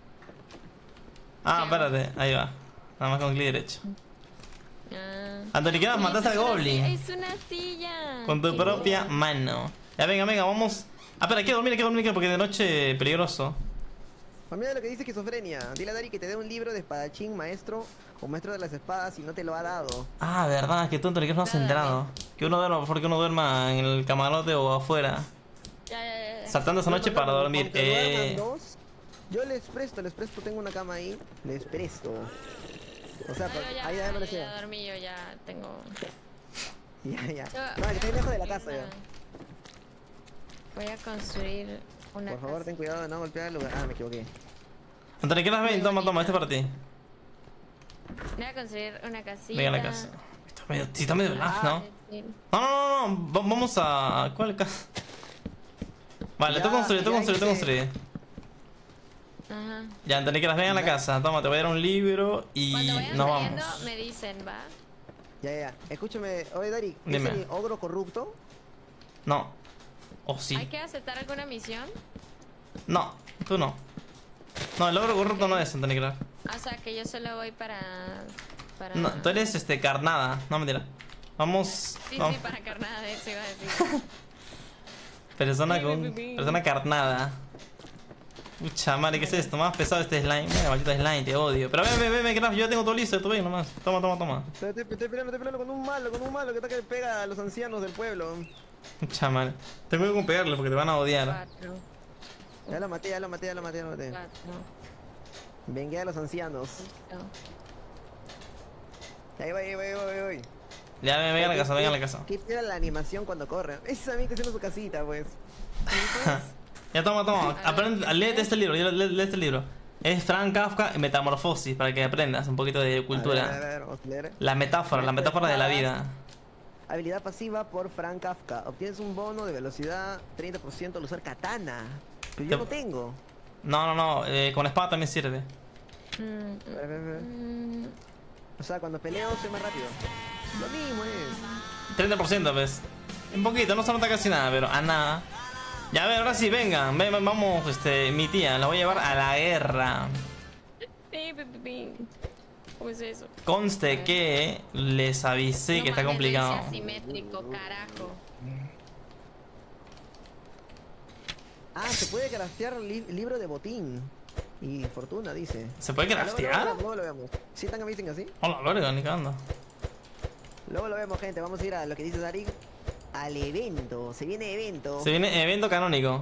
Ah,
¿Qué hago?
espérate, ahí va. Nada más con clic derecho.
Ah.
Anthony Craft,
Oye,
mataste
es
al
una
Goblin.
silla- Es una silla.
Con tu
Qué
propia
bien.
mano. Ya, venga, venga, vamos. Ah, espera, hay que dormir, hay que dormir porque de noche peligroso.
Mira lo que dice esquizofrenia. Dile a Dari que te dé un libro de espadachín, maestro o maestro de las espadas y no te lo ha dado.
Ah, verdad, que tú Anthony Craft no has
Nada,
enterado. Que uno duerma, porque uno duerma en el camarote o afuera.
Ya, ya, ya.
Saltando esa noche para dormir.
Aunque duerman
Eh.
dos, yo les presto, les presto, tengo una cama ahí, les presto. O sea,
Bueno, ya,
ahí ya me lo
ya,
sé.
ya dormí yo, ya tengo.
Ya, ya.
Yo-
No, que estoy lejos de la casa ya.
Voy a construir una
Por favor,
casa.
ten cuidado de no golpear el lugar. Ah, me equivoqué.
Anthony Craft, ven, toma, toma, este es para ti.
Voy a construir una casita.
Venga a la casa. Está medio, sí, está medio lag, ¿no?
Sí.
No, no, no, no, va- vamos a... ¿Cuál casa? Vale,
Ya,
tú construye, tú
ya
construye, tú
hice.
construye.
Ajá.
Ya, Anthony Craft, ven a la casa. Toma, te voy a dar un libro y
Cuando vayan
nos
saliendo,
vamos.
me dicen, ¿va?
Ya, ya. Escúchame, oye, Dari, ¿es
Dime.
el ogro corrupto?
No. O sí.
¿Hay que aceptar alguna misión?
No, tú no. No, el logro corrupto no es Anthony Craft.
O sea, que yo solo voy para... para...
No, tú eres este carnada. No, mentira. Vamos.
Sí,
vamos.
sí, para carnada, de eso iba a decir.
Persona con. Persona carnada. Mucha madre, ¿qué es esto? Más pesado este slime. Mira, maldito slime, te odio. Pero ven, ven, ven, ven, Craft, yo ya tengo todo listo, tú ven nomás. Toma, toma, toma.
Estoy, estoy, estoy peleando, estoy peleando con un malo, con un malo que está que pega a los ancianos del pueblo.
Mucha madre. Tengo que pegarle porque te van a odiar.
Cuatro.
Ya lo maté, ya lo maté, ya lo maté, ya lo maté.
Cuatro.
Vengué a los ancianos.
Listo.
Ahí voy, ahí voy, ahí voy, ahí voy.
Ya, ven, venga a la casa, venga a la casa.
¿Qué pega la animación cuando corren? Ese es a mí que haciendo su casita, pues.
Ya, toma, toma. Aprende, léete este libro, lee, lee- lee este libro. Es Frank Kafka y Metamorfosis, para que aprendas un poquito de
A ver, a
cultura.
ver, vamos a leer.
La metáfora, la metáfora de la vida.
Habilidad pasiva por Frank Kafka. Obtienes un bono de velocidad treinta por ciento al usar katana. Pero yo
Te-
no tengo.
No, no, no, eh, con espada también sirve.
Mm,
A ver, a ver, a ver.
mm,
O sea, cuando peleo soy más rápido. Lo mismo es.
treinta por ciento, pues. Un poquito, no se nota casi nada, pero a nada. Ya, a ver, ahora sí, vengan. Ven, ven, vamos, este, mi tía, la voy a llevar a la guerra.
Pi, pi, pi, pi. ¿Cómo es eso?
Conste que les avisé
No
que está
mames,
complicado.
lo hice asimétrico, carajo.
Ah, se puede craftear li libro de botín. Y fortuna, dice.
¿Se puede
Luego,
craftear?
luego, luego lo vemos. ¿Sí tan amazing así?
Hola, verga, ni cagando.
Luego lo vemos, gente. Vamos a ir a lo que dice Darik. Al evento. Se viene evento.
Se viene evento canónico.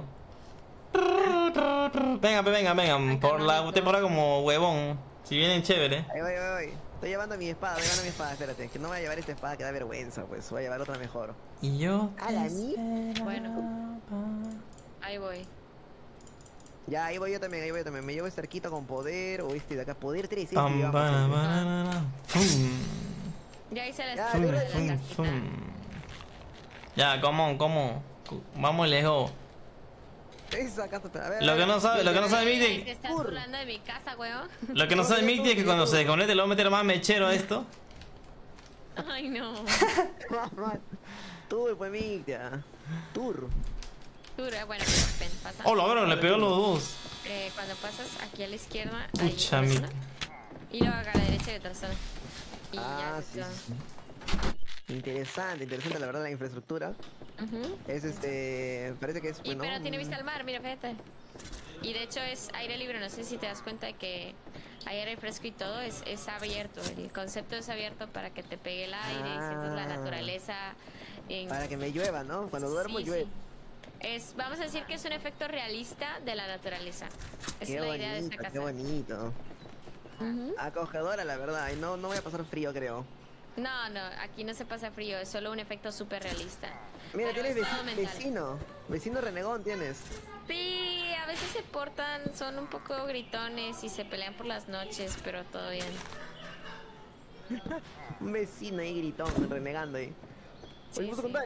Venga, venga, venga. Por la temporada como huevón. Si vienen chévere.
Ahí voy, ahí voy. Estoy llevando mi espada, voy llevando mi espada, espérate. Que no voy a llevar esta espada que da vergüenza, pues. Voy a llevar otra mejor.
Y yo.
¿A la mí?
Bueno. Ahí voy.
Ya, ahí voy yo también, ahí voy yo también. Me llevo este arquito con poder, o este de acá. Poder tres, este,
Pam,
digamos,
para,
este.
para, para. Fum,
Ya hice la
Ya,
estructura
libro
de
de
fum,
la
botín.
fum.
casita.
Ya, ¿cómo? ¿Cómo? Vamos lejos.
Esa casa, a ver,
Lo
a
que
ver.
no sabe, lo que no sabe
Ay,
Micti.
te estás
Burro.
burlando de mi casa, weón.
Lo que no sabe Micti es que cuando se desconecte le voy a meter más mechero a esto.
Ay, no.
Tour, pues, Mictia. Tour.
Dura, bueno, pero ven, pasa.
Oh, la verdad, le pegó a los dos.
Eh, cuando pasas aquí a la izquierda, hay
Pucha,
otra
mi.
zona, y luego acá a la derecha hay otra zona. Y
Ah,
ya,
sí,
ya.
sí. Interesante, interesante, la verdad, la infraestructura.
Ujú.
Es este. Parece que es.
Y
Bueno,
pero tiene
un-
vista al mar, mira, fíjate. Y de hecho es aire libre, no sé si te das cuenta de que hay aire fresco y todo, es, es abierto. El concepto es abierto para que te pegue el aire y sientes la
Ah.
naturaleza. En...
Para que me llueva, ¿no? Cuando duermo
Sí,
llueve.
sí. Es, vamos a decir que es un efecto realista de la naturaleza. Esa
Qué
es la idea de esta
bonito,
casa.
qué bonito.
Ujú.
Acogedora, la verdad. Y no, no voy a pasar frío, creo.
No, no, aquí no se pasa frío, es solo un efecto súper realista.
Mira,
Pero
tienes
es todo
veci-
mental.
vecino. Vecino renegón tienes.
Sí, a veces se portan, son un poco gritones y se pelean por las noches, pero todo bien.
Un vecino ahí gritón, renegando ahí.
Sí,
Oye, ¿puedo
sí.
contar?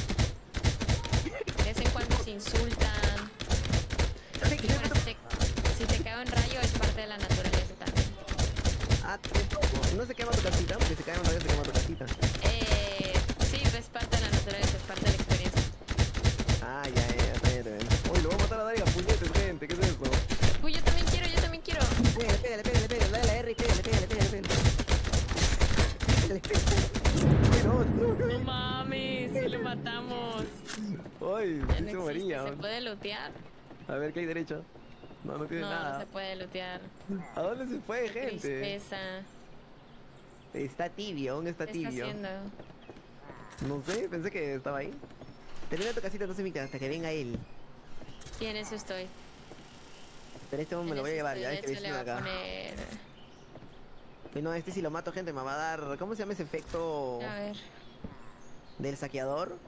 De vez en cuando se insultan. Y bueno, si te, si te cae un rayo es parte de la naturaleza también.
Ah, qué poco. ¿No se quema tu casita? Porque se cae un rayo, se quema tu casita.
Eh, sí, es parte de la naturaleza, es parte de la experiencia.
Ah, ya, ya, ya, está bien, está bien. Uy, lo voy a matar a Daria, puñetes, gente, ¿qué es eso?
Uy, yo también quiero, yo también quiero.
Pégale, pégale, pégale, pégale, dale la R y pégale, pégale, pégale, pégale. Pégale, pégale. No, no,
No mames, sí lo matamos.
Uy,
Ya
sí
no
se moría.
existe, se
man.
puede lootear.
A ver, ¿qué hay derecho? No, no tiene
No, no
nada.
se puede lootear.
¿A dónde se fue, gente?
Tristeza.
Está tibio, aún está
¿Qué está
tibio.
haciendo?
No sé, pensé que estaba ahí. Termina tu casita, no se mica, hasta que venga él.
Y en eso estoy.
Pero este hombre me
En
lo voy a
eso
llevar,
estoy.
ya,
De
este
hecho, le
vecino
voy a
acá.
poner...
Uy, no, este si lo mato, gente, me va a dar... ¿Cómo se llama ese efecto
A ver,
del saqueador?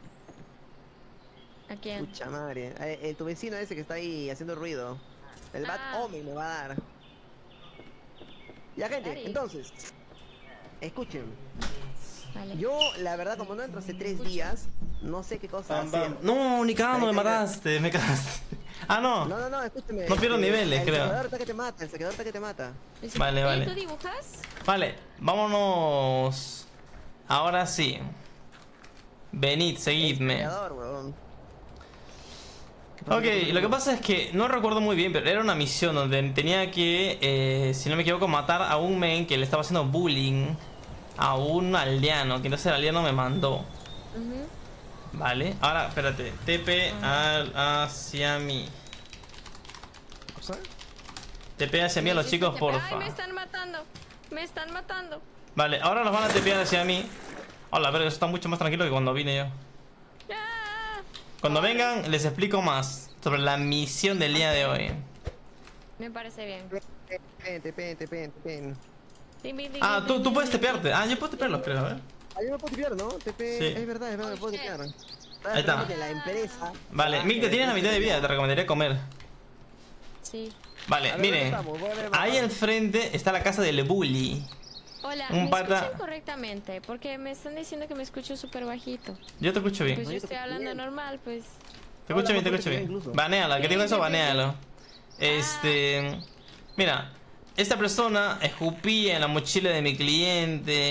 ¿a quién?
Pucha madre. Eh, eh, tu vecino ese que está ahí haciendo ruido. El Bat
Ah.
Omen me va a dar. Ya, gente,
Dari.
entonces. Escuchen.
Vale.
Yo, la verdad, como no entro hace tres días, no sé qué cosa
Bam,
hacer.
bam. No, ni cagando, me
Ahí, ahí, ahí.
mataste, me cagaste. Ah, no.
No, no, no, escúcheme.
No pierdo
este,
niveles,
el
creo.
El saqueador está que te mata, el saqueador está que te mata.
Dice,
Vale,
"Oye,
vale.
¿tú dibujas?
Vale, vámonos. Ahora sí. Venid,
El
seguidme.
saqueador, huevón. ¿Qué pasa?
Ok,
¿Qué pasa?
lo que pasa es que no recuerdo muy bien, pero era una misión donde tenía que, eh, si no me equivoco, matar a un men que le estaba haciendo bullying a un aldeano, que entonces el aldeano me mandó.
Ujú.
Vale, ahora espérate, T P al hacia mí.
¿Cosa?
T P hacia mí a
Me
los
dijiste
chicos,
que-
porfa.
Ay, me están matando. Me están matando.
Vale, ahora los van a tepear hacia mí. Hola, pero eso está mucho más tranquilo que cuando vine yo.
Ah,
Cuando vengan, les explico más sobre la misión del día de hoy.
me parece bien.
Pen, te pen, te pen, te pen.
Ding, ding, ding,
Ah,
ding,
tú,
ding,
tú puedes
ding,
tepearte. Ah, yo puedo tepearlos, creo, a ver.
Ah, yo me puedo tipear, ¿no? T P,
Sí.
es verdad, es verdad, me puedo
Oh, shit.
tipear.
Ahí está.
Que la empresa.
Vale,
Ah,
Mick, te tienes la mitad de vida, te recomendaría comer.
Sí.
Vale,
A ver, ¿dónde
miren.
estamos? Voy a ver,
Ahí
vamos.
al frente está la casa del bully.
Hola,
Un
¿me
pata-
escuchan correctamente? Porque me están diciendo que me escucho súper bajito.
Yo te escucho bien.
Pues
No,
yo
yo te
estoy
escucho
hablando
bien.
normal, pues.
Te escucho bien, te
Hola,
escucho bien.
incluso.
Baneala, que te digo eso,
Sí, sí, sí.
banealo. Este. Mira, esta persona escupía en la mochila de mi cliente.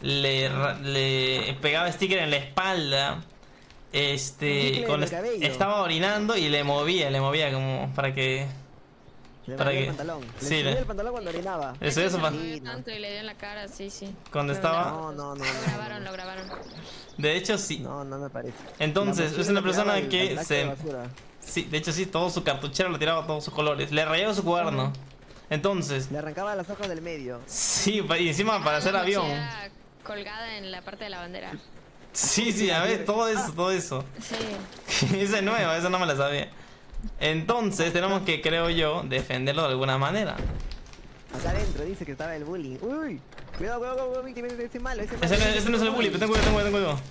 le, le pegaba sticker en la espalda. Este, con est estaba orinando y le movía, le movía como para que...
Le
para
movía
que...
el pantalón. Le
sí,
subía
le...
el pantalón cuando orinaba.
Eso, eso, pa...
Sí, tanto y le dio en la cara, sí, sí.
Cuando
Lo
estaba...
No, no, no.
Lo grabaron, lo grabaron.
De hecho, sí.
No, no me parece.
Entonces, es una persona
el,
que
el
se... Sí, de hecho sí, todo su cartuchero lo tiraba todos sus colores. Le rayaba su cuaderno. Entonces...
Le arrancaba las hojas del medio.
Sí, y encima para hacer
La
avión.
mochila colgada en la parte de la bandera.
Sí, sí, a ver, todo eso, todo eso.
Sí.
Esa es nueva, esa no me la sabía. Entonces, tenemos que, creo yo, defenderlo de alguna manera.
Acá adentro dice que estaba el bullying. Uy, cuidado, cuidado, cuidado, ese es malo, ese es malo.
Ese, ese no es el bully, pero ten cuidado, ten cuidado, ten cuidado.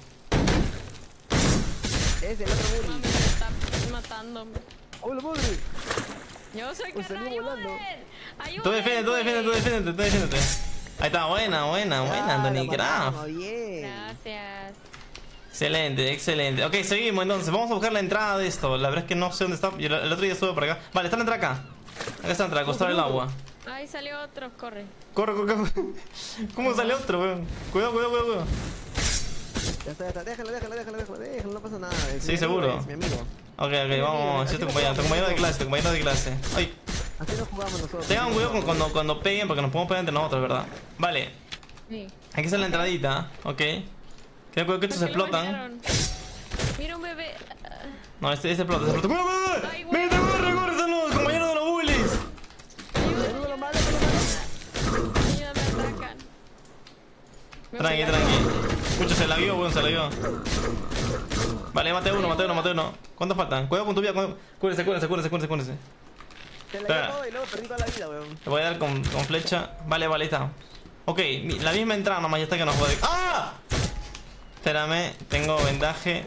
Es el otro bully.
Mami, me está matando.
¡Hola, madre!
Yo soy
Pues salió
Carla,
volando.
ayuden.
Tú defiende, tú defiende, tú defiende, tú defiende. Ahí está, buena, buena, buena, Anthony Graf.
Bien.
Gracias.
Excelente, excelente. Ok, seguimos entonces. Vamos a buscar la entrada de esto. La verdad es que no sé dónde está. Yo el otro día estuve por acá. Vale, está la entrada acá. Acá está la entrada, acostar el agua.
Ahí salió otro, corre.
Corre, corre, corre. ¿Cómo sale otro, weón? Cuidado, cuidado, cuidado, cuidado.
Ya está, ya está. Déjalo, déjalo, déjalo, déjalo, déjalo, no pasa nada. Es
Sí,
mi
seguro.
amigo, es mi amigo.
Ok, ok, vamos. Sí, tu compañero, tu compañero de clase, tu compañero de clase. Ay,
Así no jugamos nosotros.
tengan cuidado con cuando, cuando peguen porque nos podemos pegar entre nosotros, ¿verdad? Vale,
Sí.
aquí está la entradita, ok. Ten cuidado que estos
¿Por qué lo
explotan.
bañaron? Mira un bebé.
No, este, este explota, este explota. ¡Cuidado, cuidado!
Ay, güey.
¡Mira, corre, corre! ¡Son los compañeros de los bullies!
Ayúdalo, lo malo, lo malo.
Ayúdame, atacan. Me
Tranqui,
pegaron.
tranqui. Pucha, se la vio, weón, se la vio. Vale, maté uno, maté uno, maté uno. ¿Cuántos faltan? Cuidado con tu vida, cuidado. Cúrese, cúrese, cúrese, cúrese, cúrese.
Te la
Espera.
llevo y luego perdí toda la vida, weón.
Le voy a dar con, con flecha. Vale, vale, ahí está. Ok, mi- la misma entrada nomás, ya está que nos puede. ¡Ah! Espérame, tengo vendaje.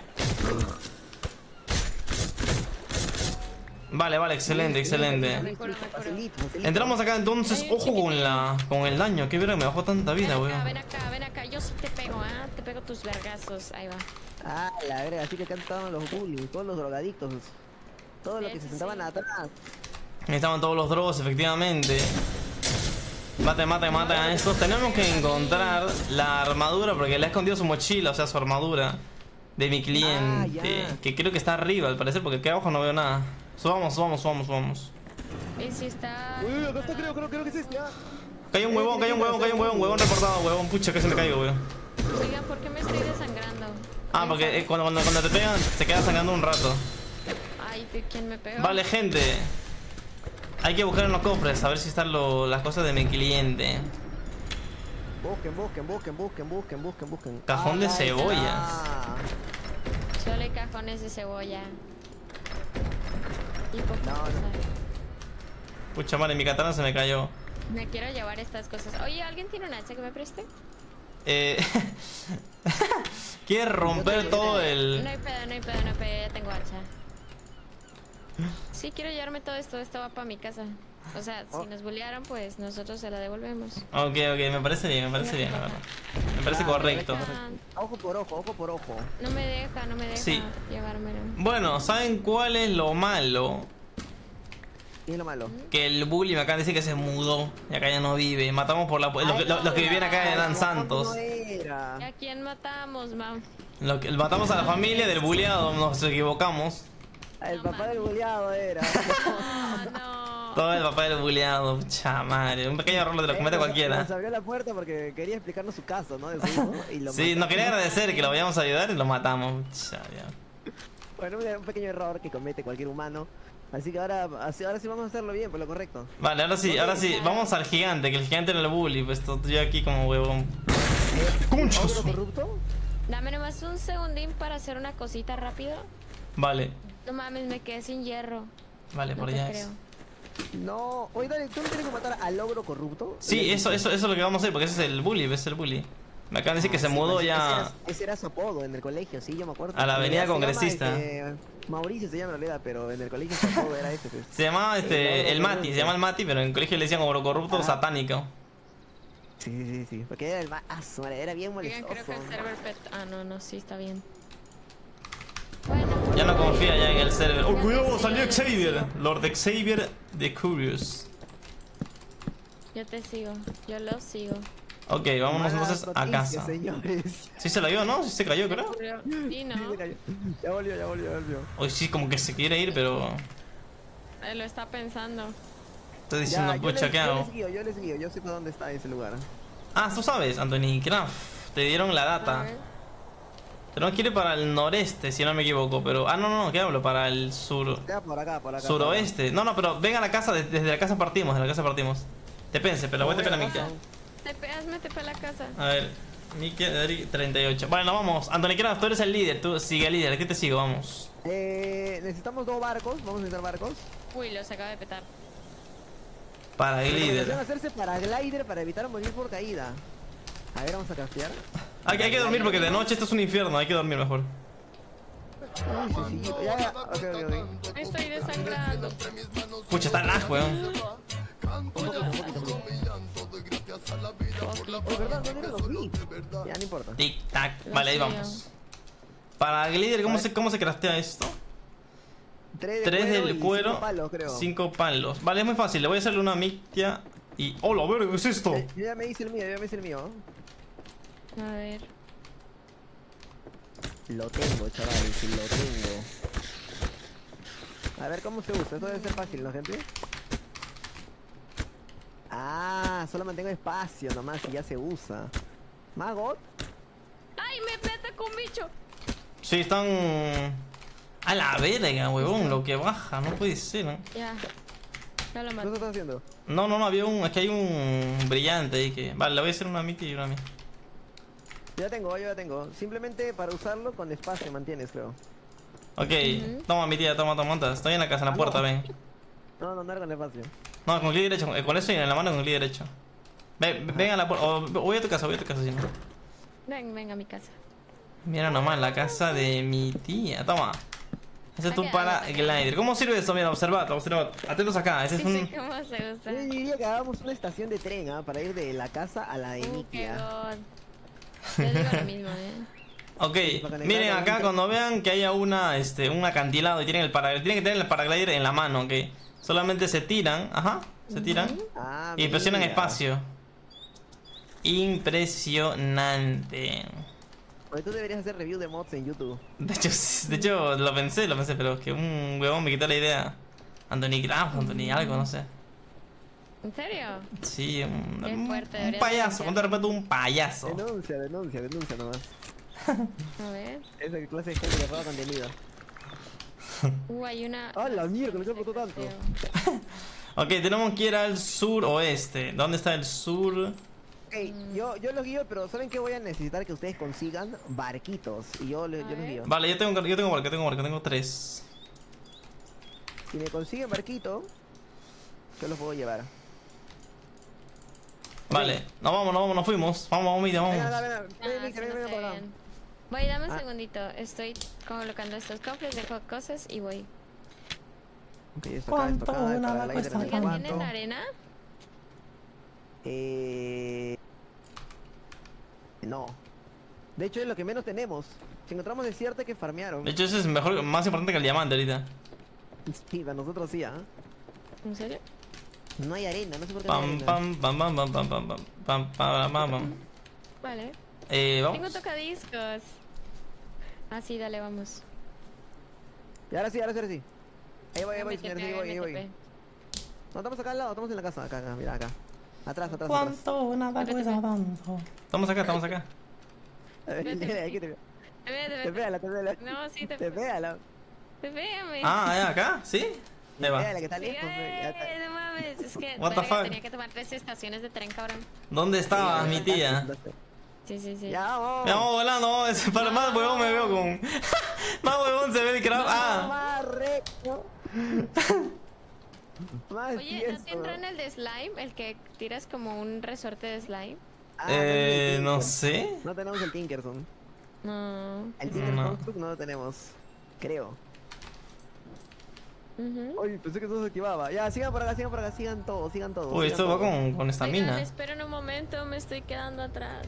Vale, vale, excelente, excelente.
Me curo, me curo.
Facilito, facilito.
Entramos acá entonces, ojo con la con el daño. Qué verga, me bajó tanta
Ven
vida,
acá,
weón.
ven acá, ven acá. Yo sí te pego, ¿ah? Te pego tus vergazos. Ahí va.
Ah, la verga, así que acá estaban los bullies, todos los drogadictos. Todos los que se
Sí,
sentaban
sí.
atrás.
Ahí estaban todos los drogos, efectivamente. Mate, mate, mate a estos. Tenemos que encontrar la armadura porque le ha escondido su mochila, o sea, su armadura de mi cliente.
Ah, ya.
Que creo que está arriba, al parecer, porque acá abajo no veo nada. Subamos, subamos, subamos, subamos.
Y si está.
Uy, uy, acá está, creo, creo, creo que es este, ah.
Cayó un huevón, cayó un huevón, cayó un huevón, huevón reportado, huevón. Pucha, casi me caigo, weón.
Oigan, ¿por qué me estoy desangrando?
Ah, porque eh, cuando, cuando, cuando te pegan, se queda sangrando un rato.
Ay, ¿de quién me pegó?
Vale, gente. Hay que buscar en los cofres, a ver si están lo- las cosas de mi cliente.
Busquen, busquen, busquen, busquen, busquen, busquen, busquen.
Cajón de
Acá
cebollas.
está.
Solo hay cajones de cebolla. Y poco
No, no.
cosa.
Pucha madre, mi katana se me cayó.
Me quiero llevar estas cosas. Oye, ¿alguien tiene un hacha que me preste?
Eh... Quiere romper todo
No
el...
hay pedo, no hay pedo, no hay pedo, ya tengo hacha. Sí, quiero llevarme todo esto, esto va para mi casa. O sea,
Oh.
si nos bullearon, pues nosotros se la devolvemos.
Ok, ok, me parece bien, me parece bien, la verdad. Me parece
Ah,
correcto.
Ah,
Ojo por ojo, ojo por ojo.
no me deja, no me deja
Sí.
llevármelo.
Bueno, ¿saben cuál es lo malo?
¿Qué es lo malo?
Que el bully me acaba de decir que se mudó y acá ya no vive. Matamos por la... Los, que- los- los que vivían acá eran
No,
santos.
no era.
¿Y a quién matamos, mam?
Lo que- matamos a la familia del bulleado, nos equivocamos.
El
No
papá
mames.
del boleado era.
Ah, no.
Todo el papá del bulleado, pucha madre. Un pequeño error de lo comete
Nos
cualquiera.
abrió la puerta porque quería explicarnos su caso, ¿no? De su hijo, y lo
Sí,
matamos.
nos quería agradecer que lo vayamos a ayudar y lo matamos. Pucha, ya.
Bueno, un un pequeño error que comete cualquier humano. Así que ahora, así- ahora sí vamos a hacerlo bien, por lo correcto.
Vale, ahora sí, ahora sí, vamos al gigante, que el gigante era el bully, pues estoy yo aquí como huevón.
¿Otro corrupto?
Dame nomás un segundín para hacer una cosita rápido.
Vale,
No mames, me quedé sin hierro.
vale,
No
por
te
allá
creo.
es.
No, oye, dale, ¿tú no tienes que matar al ogro corrupto?
Sí, eso, eso, eso es lo que vamos a hacer, porque ese es el bully, ese es el bully. Me acaban de decir que se mudó
Ese
ya
era, ese era su apodo en el colegio, sí, yo me acuerdo.
a la avenida
Se llama,
Congresista.
este, Mauricio se llama en realidad, pero en el colegio su apodo era ese, pues.
Se llamaba este, el Mati, se llama el Mati, pero en el colegio le decían como corrupto
Ah.
satánico.
Sí, sí, sí, sí, porque era el más... Ah, su madre, era bien
Oigan,
molestoso.
creo que el server pet. Ah, no, no, sí, está bien. Bueno.
Ya no confía ya en el server. ¡Oh, cuidado! Salió Xavier. Lord Xavier de Curious.
Yo te sigo, yo lo sigo.
Ok, vámonos
Malas
entonces a
noticias,
casa.
señores.
Sí se la dio, ¿no? Sí se cayó, creo.
Sí,
Sí,
¿no?
se cayó. Ya volvió, ya volvió, ya volvió.
Hoy sí, como que se quiere ir, pero...
Eh, Lo está pensando.
Estoy diciendo,
Ya, yo
pucha,
les-
¿qué
yo
hago?
les guío, yo les guío, yo sé por dónde está ese lugar.
Ah, tú sabes, Anthony Craft. Te dieron la
A
data.
ver.
Tenemos que ir para el noreste, si no me equivoco. Pero... Ah, no, no, ¿qué hablo? Para el sur...
Ya, por acá, por acá.
Suroeste. No, no, pero ven a la casa, de- desde la casa partimos, de la casa partimos. Te pense, pero voy a tener a Mikia.
Te pegas, mete para la casa.
A ver, Mikia, Dari, treinta y ocho. Bueno, vamos. Anthony Craft, tú eres el líder, tú sigue el líder. ¿Qué te sigo? Vamos.
Eh, necesitamos dos barcos, vamos a necesitar barcos.
Uy, los acaba de petar.
Para el
Recomendación
líder.
hacerse paraglider para evitar morir por caída. A ver, vamos a craftear.
Hay, que- hay que dormir porque de noche esto es un infierno, hay que dormir mejor.
Uy, sí, sí, ya, ya, ok, ok, ok.
Estoy desangrando.
Pucha, está lag, weón.
Oh, ¿verdad? ¿Dónde eran los bits? Ya, no importa.
Tic tac.
Lo
Vale, ahí
sigo.
vamos. Para el líder, ¿cómo se, cómo se craftea esto?
Tres,
Tres del
y
cuero,
cinco palos, creo.
cinco palos. Vale, es muy fácil. Le voy a hacerle una Mikia y... ¡Oh, la verga! ¿Qué es esto?
Eh, Yo ya me hice el mío, yo ya me hice el mío.
A ver.
Lo tengo, chavales, lo tengo. A ver cómo se usa, esto debe ser fácil, ¿no, gente? Ah, solo mantengo espacio nomás y ya se usa. ¿Magot?
¡Ay, me peta con bicho!
Sí, están... A la verga, huevón, lo que baja, no puede ser, ¿no?
Ya. Ya lo
¿Qué
mato.
estás haciendo?
No, no, no, había un... Es que hay un brillante ahí que... Vale, le voy a hacer una Mikia y una Mikia.
Ya tengo, yo ya tengo. Simplemente para usarlo con espacio mantienes, creo.
Ok,
Ujú.
toma mi tía, toma, toma, monta. Estoy en la casa, en la
Ah,
puerta,
no.
ven.
No, no, no era con espacio.
No, con clic derecho, con- eh, con eso y en la mano con clic derecho. Ven, ven a la puerta, o voy a tu casa, voy a tu casa, si no.
Ven, ven a mi casa.
Mira nomás, la casa de mi tía, toma. Ese es tu
Está quedando, está
paraglider. ¿Cómo sirve esto? Mira, observad, observad. Atentos acá, ese
Sí,
es un...
sí, ¿cómo se usa?
Yo diría que hagamos una estación de tren, ¿ah? Para ir de la casa a la de
Uh, qué
Nikia.
god. Yo digo lo mismo, eh.
Ok, miren acá cuando vean que haya una, este, un acantilado y tienen el paraglider, tienen que tener el paraglider en la mano, ok. Solamente se tiran, ajá, se tiran
Ah,
y presionan
mira.
espacio. Impresionante.
Oye, tú deberías hacer review de mods en YouTube.
De hecho, sí, de hecho lo pensé, lo pensé, pero es que un huevón me quitó la idea. Anthony Craft, Anthony algo, no sé.
¿En serio?
Sí, un,
Qué
un-
fuerte,
un
deberías
payaso,
denunciar.
con de repente un payaso.
Denuncia, denuncia, denuncia nomás.
A ver.
Esa clase de gente que roba contenido.
Uh, hay una.
¡Ah, la mierda! ¿Qué costó tanto?
Ok, tenemos que ir al sur oeste. ¿Dónde está el sur?
Ok, yo, yo los guío, pero ¿saben qué voy a necesitar? Que ustedes consigan barquitos. Y yo, le-
A
yo los
ver.
guío.
Vale, yo tengo, yo tengo barco, tengo barco, tengo tres.
Si me consiguen barquito, yo los puedo llevar.
Vale, no vamos, no vamos, nos fuimos. Vamos, vamos, mira,
Venga,
vamos.
venga, venga.
Ah,
Ven, ven,
sí,
ven,
no
ven
sé
por acá.
bien. Voy, dame un
Ah.
segundito. Estoy colocando estos cofres, dejo cosas y voy.
Ok, esto acá, esto acá,
¿Cuánto
el
nada
paraglider
cuesta?
en el
¿Ya
¿Cuánto?
tienen arena?
Eh... No. De hecho es lo que menos tenemos. Si encontramos desierto hay que farmearon.
De hecho, ese es mejor, más importante que el diamante ahorita.
Sí, para nosotros sí, ¿ah?
¿En serio?
No hay arena, no sé por qué no hay
Pam,
arena.
pam, pam, pam, pam, pam, pam, pam, pam, pam, pam, pam.
Vale.
Eh,
Tengo
vamos.
tocadiscos. Ah, sí, dale, vamos.
Y ahora sí, ahora sí, ahora sí. Ahí voy, ahí voy,
Me
señores,
topé,
ahí voy,
me
ahí voy.
topé.
No, estamos acá al lado, estamos en la casa, acá, acá, mira, acá. Atrás, atrás, atrás.
¿Cuánto nada
Vete,
cuesta
vete.
tanto? Estamos acá, estamos acá.
A ver,
Vete,
mira,
vete.
aquí te veo.
Te ve, te
Te
ve.
véala, te véala.
No, sí, te
Te
ve.
véala.
Te véame.
Ah, ¿eh, acá? ¿Sí? Ahí va.
Véala, que está lejos. ve, ya está.
Ay, no mames, es que
What the
verga,
fuck?
tenía que tomar tres estaciones de tren, cabrón.
¿Dónde estaba
Sí,
mi
ya
tía?
está.
Sí, sí, sí.
Ya, vamos.
Me vamos volando, es para más huevón me veo con. Más huevón se ve el craft. Ah,
Más recto. Más
Oye, ¿no
tieso.
tendrán el de slime? El que tiras como un resorte de slime.
Ah,
eh,
tenemos
no
el
sé.
Tinker. No tenemos el Tinkerson.
No.
El Tinker
No.
Construct no lo tenemos. Creo.
Ujú.
Oye, pensé que todo se activaba. Ya, sigan por acá, sigan por acá, sigan todos, sigan todos.
Uy,
sigan
esto va
todos.
con, con esta
Oigan,
mina.
esperen un momento, me estoy quedando atrás.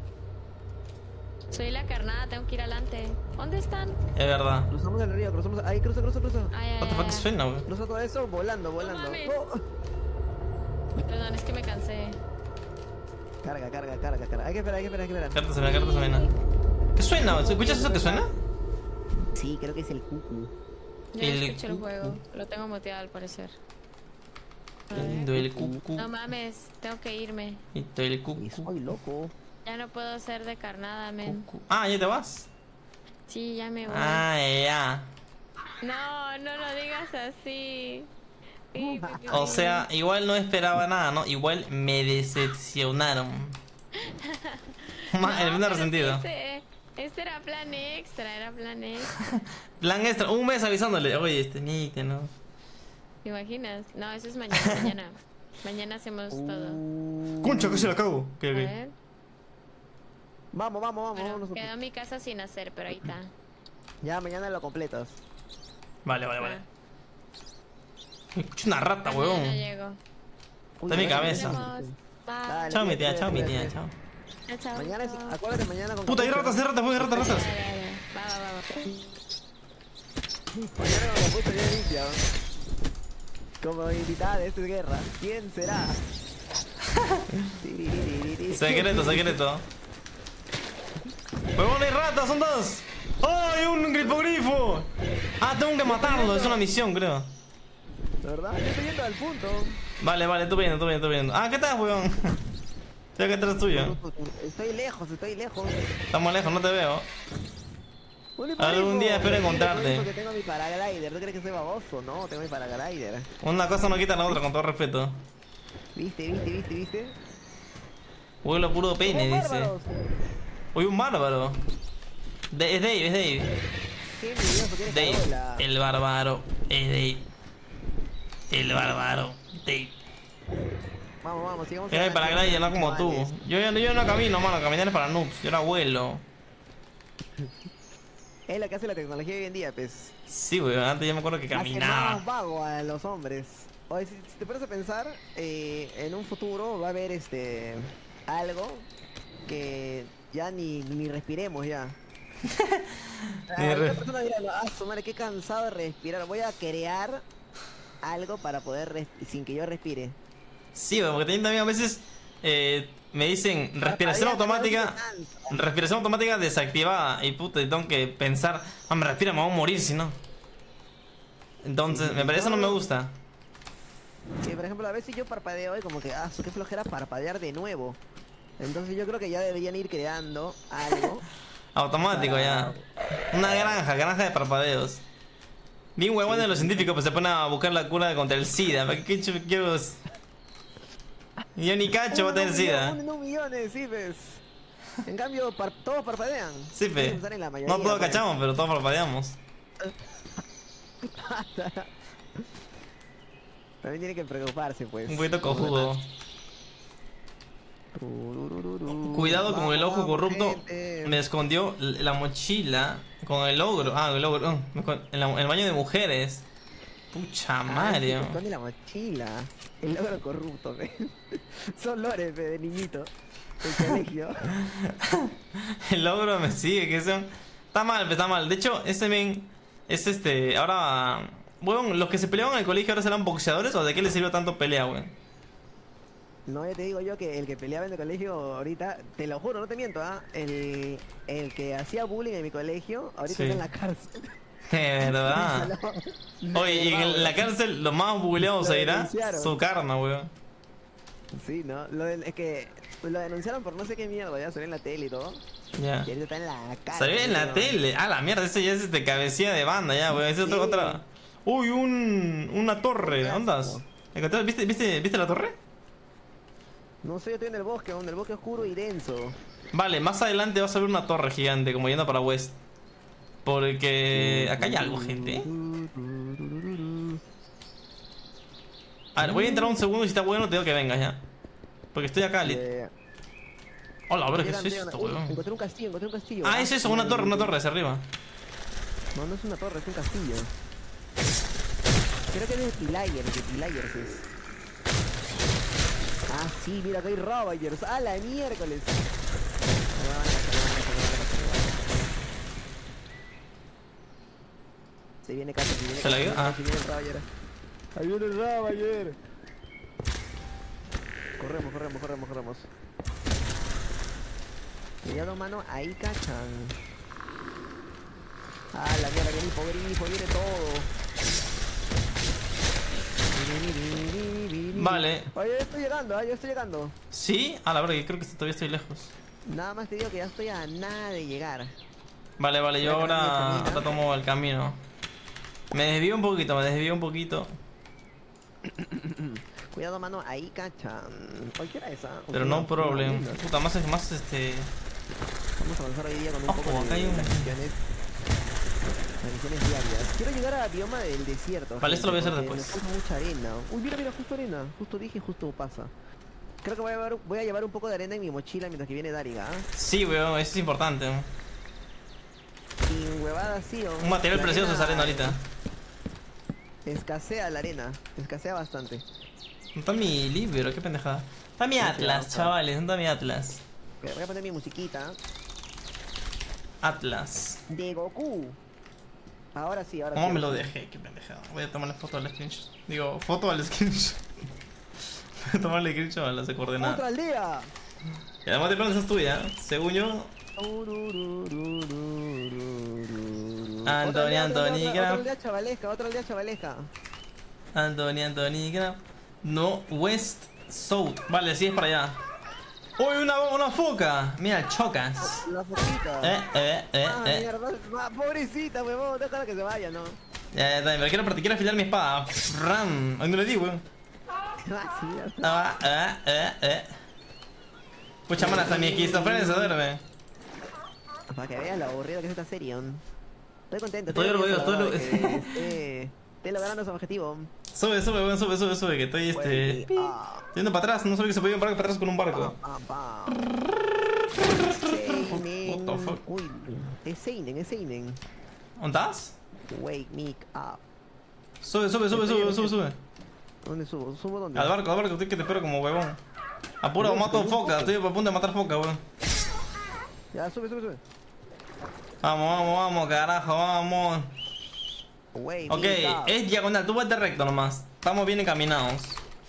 Soy la carnada, tengo que ir adelante. ¿Dónde están?
Es verdad.
Cruzamos el río, cruzamos. Ahí, cruza, cruza, cruza.
Ay, ay,
What the fuck
ay.
suena, wey?
Cruza todo eso volando, volando.
mames.
Oh.
Perdón, es que me cansé.
Carga, carga, carga, carga. Hay que esperar, hay que esperar, hay que esperar.
Carta se me, carta se me. ¿Qué suena? ¿Escuchas eso que suena?
Sí, creo que es el cucu.
Yo
El
escucho el juego. Lo tengo muteado al parecer. A ver.
Lindo el cucu.
No mames, tengo que irme.
Lindo el
Y
cucu.
soy loco.
Ya no puedo ser de carnada, men.
Cucu. Ah, ¿ya te vas?
Sí, ya me voy.
Ah, ya.
No, no lo digas así. Sí, Pipi.
O sea, igual no esperaba nada, ¿no? Igual me decepcionaron. Ma-
No,
el menos
pero
resentido.
Este, este era plan extra, era plan extra.
Plan extra, un mes avisándole. Oye, este Nite, ¿no?
¿Te imaginas? No, eso es mañana, mañana. Mañana hacemos todo.
Uh,
Concha, que se la cago. Ok,
A
ok.
ver.
Vamos, vamos, vamos.
Bueno,
vámonos.
quedó mi casa sin hacer, pero ahí está.
Ya, mañana lo completas.
Vale, vale, vale.
Ah,
Escucho una rata,
mañana
huevón.
llego.
Uy,
Está en mi
mañana-
cabeza.
Nos vemos. Bye.
Dale.
Chao, mi tía,
cuídate,
chao, mi tía,
cuídate.
chao.
Chao, chao.
Mañana, es-
chao.
acuérdate, mañana con
Puta, hay
capucha.
ratas, hay ratas, hay ratas, ratas.
Dale, dale. Va, va, va, va.
Mañana con capucha bien limpia. Como invitada de esta guerra. ¿Quién será? Tiriririri.
Secreto, secreto. Huevón, hay ratas, son dos. ¡Ay, un grifogrifo! Ah, tengo que matarlo, es una misión, creo.
¿Verdad? Yo estoy yendo al punto.
Vale, vale, estoy viendo, estoy viendo, estoy viendo. Ah, ¿qué tal, huevón? Estoy acá atrás tuyo.
Estoy lejos, estoy lejos.
Estamos lejos, no te veo.
Un
Algún día espero
hipogrifo.
encontrarte.
Porque tengo mi paraglider. ¿Tú crees que soy baboso? No, tengo mi paraglider.
Una cosa no quita la otra, con todo respeto.
¿Viste, viste, viste, viste?
Vuelo puro peine,
¡Oh,
dice.
bárbaros!
Uy, un bárbaro. De- es Dave, es Dave.
¡Qué envidioso! ¿Tienes
Dave,
carola?
el bárbaro. Es Dave. El bárbaro. Dave.
Vamos, vamos, sigamos.
Yo para Glide, no como tú. Yo, yo, yo no camino, mano. Caminar es para noobs. Yo era abuelo.
Es lo que hace la tecnología hoy en día, pues.
Sí, weón. Antes yo me acuerdo que
Hace más
caminaba.
vago a los hombres. Oye, si, si te pones a pensar, eh, en un futuro va a haber este algo que ya ni, ni respiremos ya.
Ni
Ah,
re-
la persona dirá, ah, su madre, qué cansado de respirar. Voy a crear algo para poder res- sin que yo respire.
Sí, weón, porque también a veces eh, me dicen respiración automática. Respiración automática desactivada. Y puta, y tengo que pensar, ah, me respira, me voy a morir si no. Entonces, me parece no me gusta.
Sí, por ejemplo, a veces yo parpadeo y como que, ah, su qué flojera parpadear de nuevo. Entonces yo creo que ya deberían ir creando algo.
Automático ya. Una granja, granja de parpadeos. Bien huevón de los científicos, pues se ponen a buscar la cura contra el SIDA. ¿Para qué chup- quiero? Yo ni cacho va a
Uno en
tener
un
SIDA.
millón, uno en un millón, sí, pues. En cambio, par- todos parpadean.
Sí, pe.
Tienen que usar en la mayoría,
No todos
pues.
cachamos, pero todos parpadeamos.
También tiene que preocuparse, pues.
Un poquito cojudo. Cuidado con el ojo
Vamos,
corrupto.
gente.
Me escondió l- la mochila con el ogro. Ah, el ogro. oh, me escon- En, la- en el baño de mujeres. Pucha
Ah,
madre.
sí,
oh.
esconde la mochila. El logro corrupto, pe. Son lores, pe, de niñito. El colegio.
El ogro me sigue, que son. Está mal, está mal. De hecho, ese men es este. Ahora. Bueno, los que se peleaban en el colegio ahora serán boxeadores o de qué les sirvió tanto pelea, weón.
No, ya te digo yo que el que peleaba en el colegio ahorita, te lo juro, no te miento, ¿ah? El, el que hacía bullying en mi colegio, ahorita
Sí.
está en la cárcel.
De verdad.
No,
Oye, y
de
en
verdad,
el- la
weón.
cárcel, lo más buleado
Lo
se irá
denunciaron.
su karma, weón.
Sí, ¿no? Lo de- es que lo denunciaron por no sé qué mierda, ya salió en la tele y todo.
Ya.
Y ahorita está en la cárcel.
Salió en la
weón.
tele. Ah, la mierda, ese ya es este cabecilla de banda, ya, weón. Ese es
Sí.
otra, otra. Uy, un. Una torre.
Clásico.
¿Ondas? ¿Encontraste- ¿Viste, viste, ¿Viste la torre?
No sé, yo estoy en el bosque, donde el bosque oscuro y denso.
Vale, más adelante vas a ver una torre gigante, como yendo para West. Porque acá hay algo, gente. A ver, voy a entrar un segundo y si está bueno te digo que vengas ya. Porque estoy acá, lit.
Eh,
Hola, a ver, ¿qué es
llegan,
esto,
llegan. Uy,
weón?
encontré un castillo, encontré un castillo.
Ah, es eso, una torre, una torre hacia arriba.
No, no es una torre, es un castillo. Creo que es de Pilayers, de Pilayers es. Ah, sí, mira, acá hay Ravagers. ¡Ah, la miércoles! Me van a matar, me van a matar, me van a matar, me van a matar. Se viene casa, se viene
¿Se la
casa,
vio? Ah.
se viene el Ravager. Ahí viene el Ravager. Corremos, corremos, corremos, corremos. Cuidado, mano, ahí cachan. Ah, la mierda, viene hipo, viene hipo, viene todo.
Vale.
Oye, yo estoy llegando, ¿eh? Yo estoy llegando.
¿Sí? A la verdad que creo que todavía estoy lejos.
Nada más te digo que ya estoy a nada de llegar.
Vale, vale, yo
Voy a cambiar
ahora,
de camino.
ahora tomo el camino. Me desvío un poquito, me desvío un poquito.
Cuidado, mano, ahí cachan. Oye, ¿qué era esa?
Pero
Uy,
no
una
problem.
linda.
Puta, más, más este...
Vamos a avanzar hoy día con un
Ojo,
poco de
acá hay un-
las misiones. Las misiones diarias. Quiero llegar al bioma del desierto.
Vale, esto lo voy a hacer
porque
después.
me falta mucha arena. Uy, mira, mira, justo arena. Justo dije, justo pasa. Creo que voy a llevar, voy a llevar un poco de arena en mi mochila mientras que viene Dariga. ¿eh?
Sí, weón, eso es importante.
Sin huevada así, o
Un material
la
precioso esa arena ahorita.
Escasea la arena. Escasea bastante.
¿Dónde está mi libro? Qué pendejada. Está mi Atlas, chavales, ¿dónde está mi Atlas?
Voy a poner mi musiquita.
Atlas.
De Goku. Ahora sí, ahora
¿Cómo
sí.
me lo dejé? Qué pendejada. Voy a tomarle foto al screenshot. Digo, foto al screenshot. Voy a tomarle screenshot a las
¡Otra
coordenadas.
aldea!
Y además de plano esa es tuya, ¿eh? Según yo. Anthony,
Otra aldea, otra
Anthony,
aldea,
Graf.
Otra aldea chavalesca, otra aldea chavalesca.
Anthony, Anthony, Graf. No, West, South. Vale, sí es para allá. ¡Uy, una, una foca! Mira, chocas.
La foquita.
Eh, eh, eh,
Ah,
eh.
mierda. Ah, pobrecita, huevón, déjala que se vaya, ¿no?
Ya, ya, está, pero quiero, pero quiero afilar mi espada. Ram. Ay, no le di, weón.
Ah, sí, ya.
Ah, eh, eh, eh. Pucha, man, hasta mi esquizofrenia se duerme.
Para que veas lo aburrido que es esta serie. ¿no? Estoy contento.
Estoy orgulloso, estoy
orgulloso, la verdad,
orgulloso.
de que esté- esté logrando su objetivo.
Sube, sube, weón, sube, sube, sube, que estoy este.
Güey, ah,
Estoy yendo para atrás, no sabía que se podía ir para atrás con un barco.
pam, pam, pam. Seinen.
What the fuck?
Uy, es Seinen, es Seinen.
¿Dónde estás?
Wake me up.
Sube, sube, sube, sube, sube, sube.
¿Dónde subo? ¿Subo dónde?
Al barco, al barco, estoy que te espero como huevón. Apura o mato foca, estoy a punto de matar foca, weón.
Ya, sube, sube, sube.
Vamos, vamos, vamos, carajo, vamos.
Wake
Ok,
me up.
es diagonal, tú vete recto nomás. Estamos bien encaminados.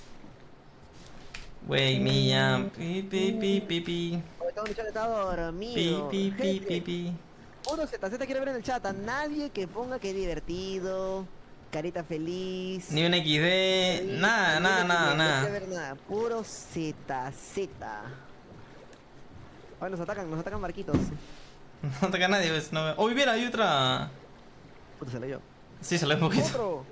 Wey, mía. Pi, pi, pi, pi, pi.
Oye, todo mi chat está
Pi,
dormido.
pi, pi,
Gente,
pi, pi.
Uno Z, Z quiere ver en el chat. A nadie que ponga que divertido, carita feliz.
Ni un equis de.
feliz,
Nada,
feliz,
nada,
feliz,
nada,
no
nada.
quiere ver nada. Puro Z, Z. Oye, nos atacan, nos atacan barquitos.
No ataca a nadie, ves. No veo. Oh, mira, hay otra.
Puta, se lo yo.
Sí, se lo he un poquito.
Otro.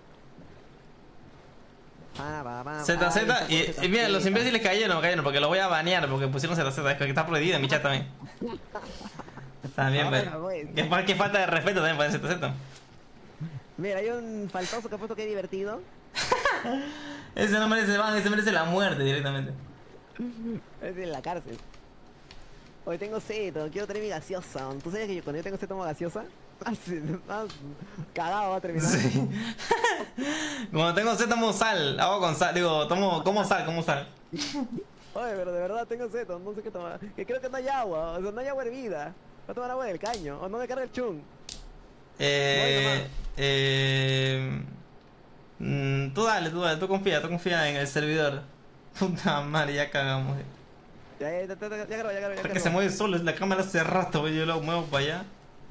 Pa, pa, pa,
Z,
pa,
Z.
ahí
Y,
está,
y mira, los
Z.
imbéciles cayeron, cayeron, porque lo voy a banear, porque pusieron Z, Z. Es que está prohibido en mi chat también. También,
Ahora,
pero.
pues.
Qué, fa- qué falta de respeto también para Z, Z.
Mira, hay un faltoso que ha puesto que divertido.
Ese no merece ban, ese merece la muerte directamente.
Es en la cárcel. Hoy tengo Z, quiero tener mi gaseosa. ¿Tú sabes que yo, cuando yo tengo Z tomo gaseosa? Así, más cagado va a terminar.
Sí. Cuando tengo sed tomo sal, hago con sal, digo, tomo, como sal, como sal.
Oye, pero de verdad tengo Z, no sé qué tomar. Que creo que no hay agua, o sea, no hay agua hervida. Voy a tomar agua del caño, o no me carga el chung.
Eh, eh, mm, tú dale, tú dale, tú confía, tú confía en el servidor. Puta madre, ya cagamos.
Ya, ya, ya, ya, ya, ya, ya, ya, ya, ya,
Hasta que se mueve solo, es la cámara hace rato, yo lo muevo para allá.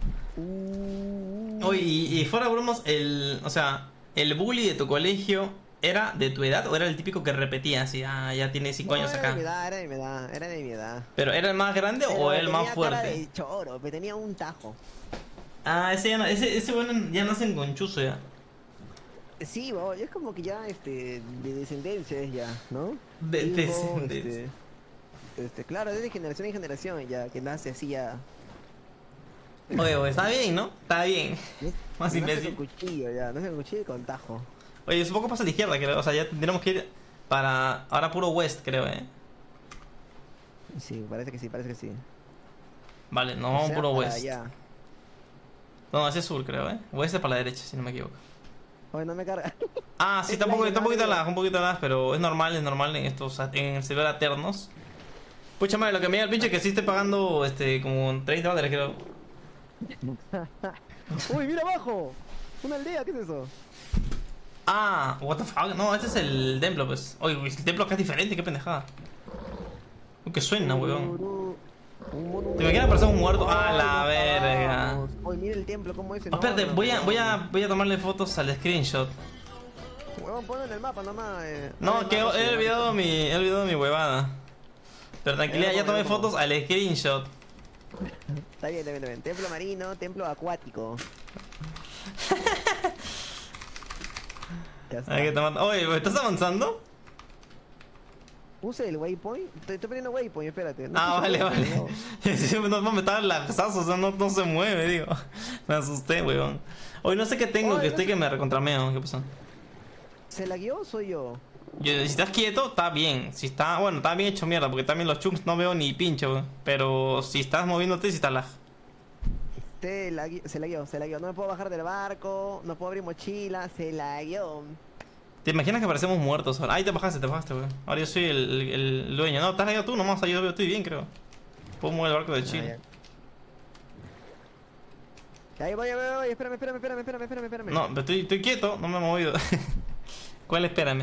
Uh,
Oye, y, y fuera de bromas, el, o sea, el bully de tu colegio ¿era de tu edad o era el típico que repetía así, ah, ya tiene cinco
no,
años
era de mi
acá?
edad, era de mi edad, era de mi edad.
¿Pero era el más grande o
Pero
el más
tenía cara
fuerte?
de choro, pero tenía un tajo.
Ah, ese ya no, ese, ese bueno ya nace en conchuzo ya.
Sí, bo, es como que ya, este, de descendencia es ya, ¿no?
De
Hijo,
descendencia.
Este, este, claro, desde generación en generación ya, que nace así ya.
Oye, oye, está bien, ¿no? Está bien. Más
nace
imbécil.
con cuchillo ya, nace con cuchillo y con tajo.
Oye, supongo que pasa a la izquierda, creo. O sea, ya tendremos que ir para ahora puro west, creo, ¿eh?
Sí, parece que sí, parece que sí.
Vale, no
O
vamos
sea,
puro
para
west.
allá.
No, ese es sur, creo, ¿eh? West es para la derecha, si no me equivoco.
Oye, no me carga.
Ah, sí,
Es
está un poco,
la
está un poquito
llamada.
atrás, un poquito atrás, pero es normal, es normal en estos, en el server Aternos. Pucha madre, lo que me da el pinche es que sí esté pagando, este, como treinta dólares, creo.
Uy, mira abajo. Una aldea, ¿qué es eso?
Ah, what the fuck, no, este es el templo, pues. Oye, el templo acá es diferente, qué pendejada. Uy, que suena, weón.
Uru. Un monumento.
¿Te imaginas aparecer un muerto? ¡A la verga!
Oye, mira el templo, ¿cómo es?
Oh, espérate, voy a, voy, a, voy a tomarle fotos al screenshot.
Huevón, ponlo en el mapa nomás. Eh.
No, que he olvidado mi, he olvidado mi huevada. Pero tranquilidad, ya tomé fotos al screenshot.
Está bien, está bien, está bien. Templo marino, templo acuático. Ya está.
Hay que tomar... Oye, ¿estás avanzando?
Puse el waypoint. Estoy, estoy poniendo waypoint, espérate. No
Ah,
puse
vale,
waypoint,
vale. No, no, me estaba lagazo, o sea, no, no se mueve, digo. Me asusté, weón. Hoy no sé qué tengo,
Oye,
que
no
estoy
sé-
que me recontrameo. ¿Qué pasó?
no. ¿Se la guió o soy yo?
Yo, si estás quieto, está bien. Si está, bueno, está bien hecho mierda, porque también los chunks no veo ni pincho, weón. Pero si estás moviéndote, si está lag.
Se la, gui- se la guió, se la guió. No me puedo bajar del barco, no puedo abrir mochila, se la guió.
¿Te imaginas que parecemos muertos ahora? Ahí te bajaste, te bajaste, weón. Ahora yo soy el, el, el dueño. No, estás ahí tú nomás, ahí yo estoy bien, creo. Puedo mover el barco de Chile.
Ah, Ahí voy, voy, voy, espérame, espérame, espérame, espérame, espérame, espérame.
No, pero estoy, estoy quieto, no me he movido. ¿Cuál? Espérame.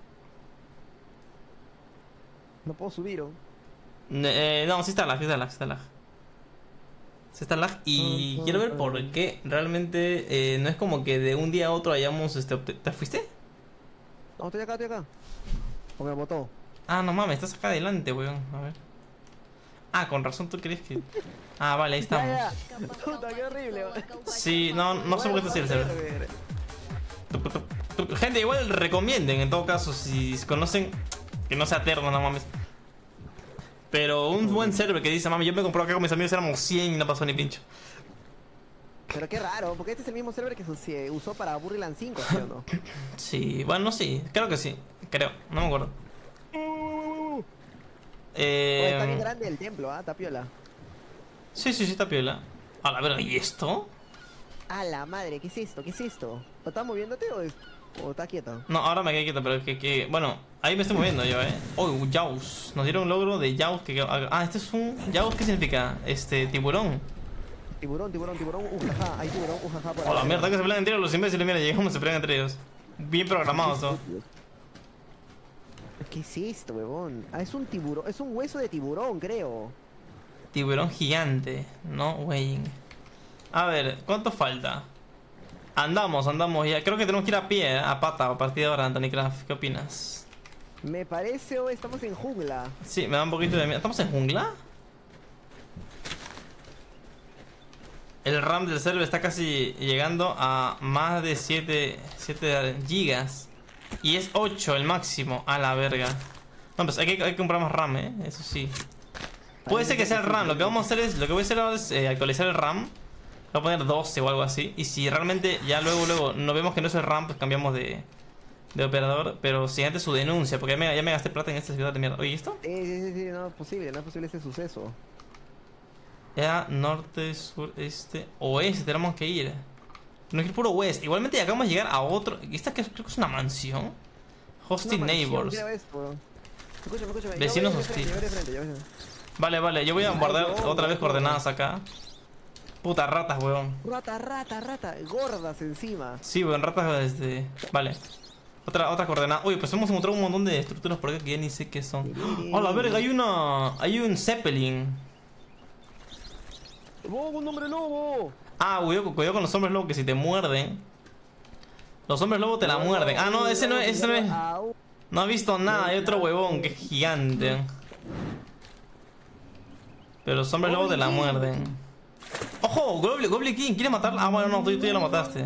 No puedo subir, ¿o?
Eh, no, sí está lag, sí está lag, sí está lag. Sí está lag y quiero ver por qué realmente eh, no es como que de un día a otro hayamos este obte- ¿Te fuiste?
No, estoy acá, estoy acá. O me botó.
Ah, no mames, estás acá adelante, weón. A ver. Ah, con razón tú crees que... Ah, vale, ahí estamos.
Ya, ya. Puta, qué horrible.
Sí, no, no sé por qué te sirve el server. Gente, igual recomienden en todo caso si conocen que no sea eterno, no mames. Pero un buen server que dice, mami, yo me compré acá con mis amigos, éramos cien y no pasó ni pincho.
Pero qué raro, porque este es el mismo server que se usó para Burryland cinco, ¿sí o no?
Sí, bueno, sí, creo que sí, creo, no me acuerdo.
Oye, está bien
Eh,
grande el templo, ¿ah? Tapiola.
sí, sí, sí, está piola. A la verga, ¿y esto?
A la madre, ¿qué es esto? ¿Qué es esto? ¿O estás moviéndote o, es... o estás quieto?
No, ahora me quedé quieto, pero que, que... Bueno, ahí me estoy moviendo yo, eh. Oh, Jaws. Nos dieron un logro de Jaws que... Ah, este es un... ¿Jaws qué significa? Este, tiburón.
Tiburón, tiburón, tiburón, ujaja, hay tiburón, ujaja por
Oh, la
ahí.
mierda, que se pelean entre ellos los imbéciles. Mira, llegamos, se pelean entre ellos. Bien programados, ¿no?
¿Qué es esto, huevón? Ah, es un tiburón, es un hueso de tiburón, creo.
Tiburón gigante, no weighing. A ver, ¿cuánto falta? Andamos, andamos ya. Creo que tenemos que ir a pie, ¿eh? A pata, a partir de ahora, Anthony Craft. ¿Qué opinas?
Me parece, o estamos en jungla.
Sí, me da un poquito de miedo. ¿Estamos en jungla? El RAM del server está casi llegando a más de siete gigas. Y es ocho el máximo. A la verga. No, pues hay que, hay que comprar más RAM, ¿eh? Eso sí. Puede ser que sea el RAM. Lo que vamos a hacer es... Lo que voy a hacer ahora es eh, actualizar el RAM. Voy a poner doce o algo así. Y si realmente ya luego, luego no vemos que no es el RAM, pues cambiamos de, de operador. Pero si antes su denuncia, porque ya me, ya me gasté plata en esta ciudad de mierda. Oye, ¿esto?
Sí, sí, sí, sí, no es posible, no es posible ese suceso.
Ya, norte, sur, este, oeste, tenemos que ir. Tenemos que ir puro oeste. Igualmente ya acabamos de llegar a otro. ¿Esta que creo que es una mansión? Hosting
Una mansión,
Neighbors.
creo esto. Escúchame, escúchame. yo
Vecinos
voy de frente,
hostiles.
yo voy de frente, yo voy de frente.
Vale, vale, yo voy a
Ay,
guardar
no,
otra vez
no.
coordenadas acá. Puta, ratas, weón.
Rata, rata, rata, gordas encima.
Sí, weón, ratas desde... Vale. Otra, otra coordenada. Uy, pues hemos encontrado un montón de estructuras por acá que ya ni sé qué son. ¡Oh, la verga! Hay una... Hay un Zeppelin.
¡Oh, un hombre lobo!
Ah, cuidado, cuidado con los hombres lobos que si te muerden... Los hombres lobos te la muerden. Ah, no, ese no es... Ese no es...
Au.
No he visto nada, hay otro huevón que es gigante. Pero los hombres lobos te la muerden. ¡Ojo! Goblin, Goblin King, ¿quieres matarla? Ah, bueno, no, tú, tú ya lo mataste.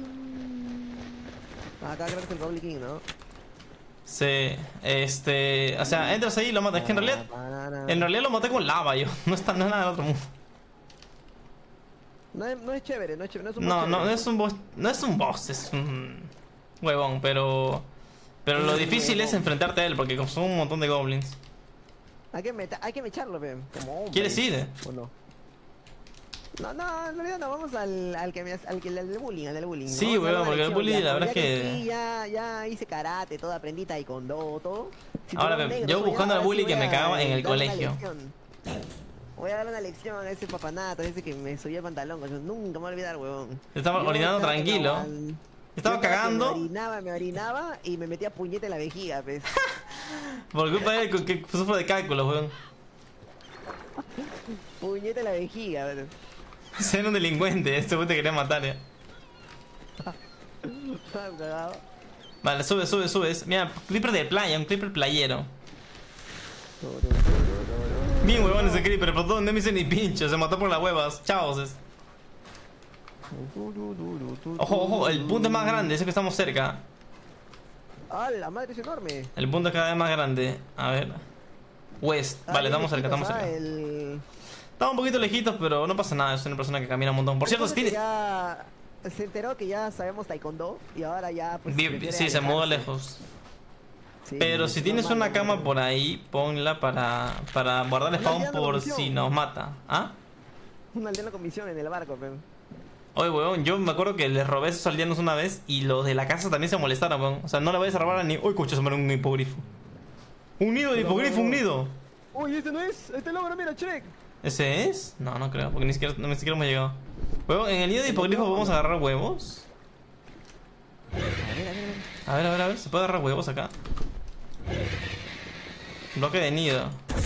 Acá creo que es el Goblin King, ¿no?
Sí, este... O sea, entras ahí y lo matas. Es que en realidad... En realidad lo maté con lava yo. No está no es nada del otro mundo.
No es, no es chévere, no es chévere, no es un
No,
boss
no, no
chévere.
es un boss. No es un boss, es un huevón, pero. Pero lo
Es un
difícil es
huevón.
enfrentarte a él, porque son un montón de goblins.
Hay que, meta, hay que mecharlo, pe, como hombre.
¿Quieres ir?
¿O no? No, no, en realidad no, vamos al, al que me al que al del bullying, al del bullying.
Sí,
Vamos a dar
weón,
una
porque el
lección,
bullying,
ya,
la verdad
ya
es que-
Sí, ya, ya hice karate, todo aprendí taekwondo, todo. Si
Ahora,
tú eres
ve,
negro,
yo
soy,
buscando
ahora
al bully
sí
que
voy
me
a
cagaba en el
dar una
colegio.
lección. Voy a darle una lección a ese papanato, ese que me subía el pantalón, coño, nunca me voy a olvidar, huevón.
Estaba
Yo
orinando
cada que
tranquilo.
me aguan-
Estaba
yo cada que
cagando.
Me orinaba, me orinaba y me metía puñete en la vejiga, pues.
Por culpa de él que sufro de cálculos, weón.
Puñete en la vejiga, bro.
Ese era un delincuente, este güey te quería matar ya.
Cagado.
Vale, sube, sube, sube. Mira, creeper de playa, un creeper playero. Bien huevón ese creeper, pero todo no me hice ni pincho, se mató por las huevas. Chao. Ces. Ojo, ojo, el punto es más grande, ese que estamos cerca.
¡Ah, la madre es enorme!
El punto es cada vez más grande. A ver. West.
Ah,
Vale,
bien
estamos cerca,
lejitos,
estamos
ah,
cerca.
el...
Estamos un poquito lejitos, pero no pasa nada, es una persona que camina un montón. Por cierto, si
Entonces
tiene...
ya se enteró que ya sabemos taekwondo y ahora ya pues
Bien,
prefiere
sí, se mudó
alejarse.
lejos.
Sí,
Pero
es
si tienes
normal,
una cama
normal.
por ahí, ponla para, para guardar
Una
spawn
aldeana
por
con misión.
si nos mata. ¿Ah?
Un aldeano con misión en el barco, pero...
Oye, weón, yo me acuerdo que les robé esos aldeanos una vez y los de la casa también se molestaron, weón. O sea, no le vayas a robar a ni... Uy, escucha, se muere un hipogrifo. Un nido de
No,
hipogrifo,
no, no.
un nido.
Uy, este no es, este logro, mira, Shrek.
¿Ese es? No, no creo, porque ni siquiera, no, ni siquiera hemos llegado. Weón, en el nido de hipogrifo podemos agarrar huevos.
A ver, a ver, a ver.
A ver, a ver, a ver, ¿se puede agarrar huevos acá? Bloque de nido.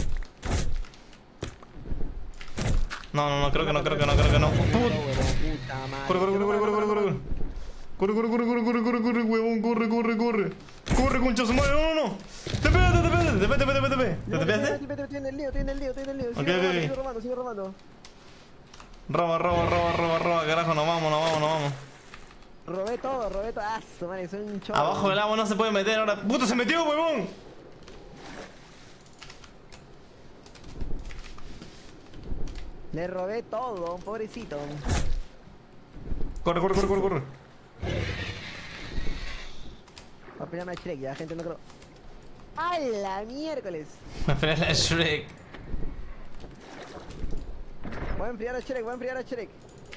No, no, no, creo que no, creo que no, creo que no. Put-
Puta madre.
Corre, corre, corre, corre, corre, corre, corre. Corre, corre, corre, corre, corre, corre, corre, huevón, corre, corre, corre. Corre, concha su madre, no, no, no. Te pégate, te pégate, te pégate, te pégate, te pégate. ¿Te te pegaste?
Tiene el lío, tiene el lío, tiene el lío.
Ok,
Sigue
ok,
robando,
ok.
sigue robando, sigue robando.
Roba, roba, roba, roba, roba, carajo, nos vamos, nos vamos, nos vamos.
Robé todo, robé todo. Ah, su madre, soy un chorro.
Abajo del agua no se puede meter ahora. ¡Puto, se metió, huevón!
Le robé todo, pobrecito.
Corre, corre, corre, corre, corre.
Va a pelearme a Shrek, ya, gente, no creo. ¡A la miércoles!
Me esperé a la Shrek.
Voy a enfriar a Shrek, voy a enfriar a Shrek.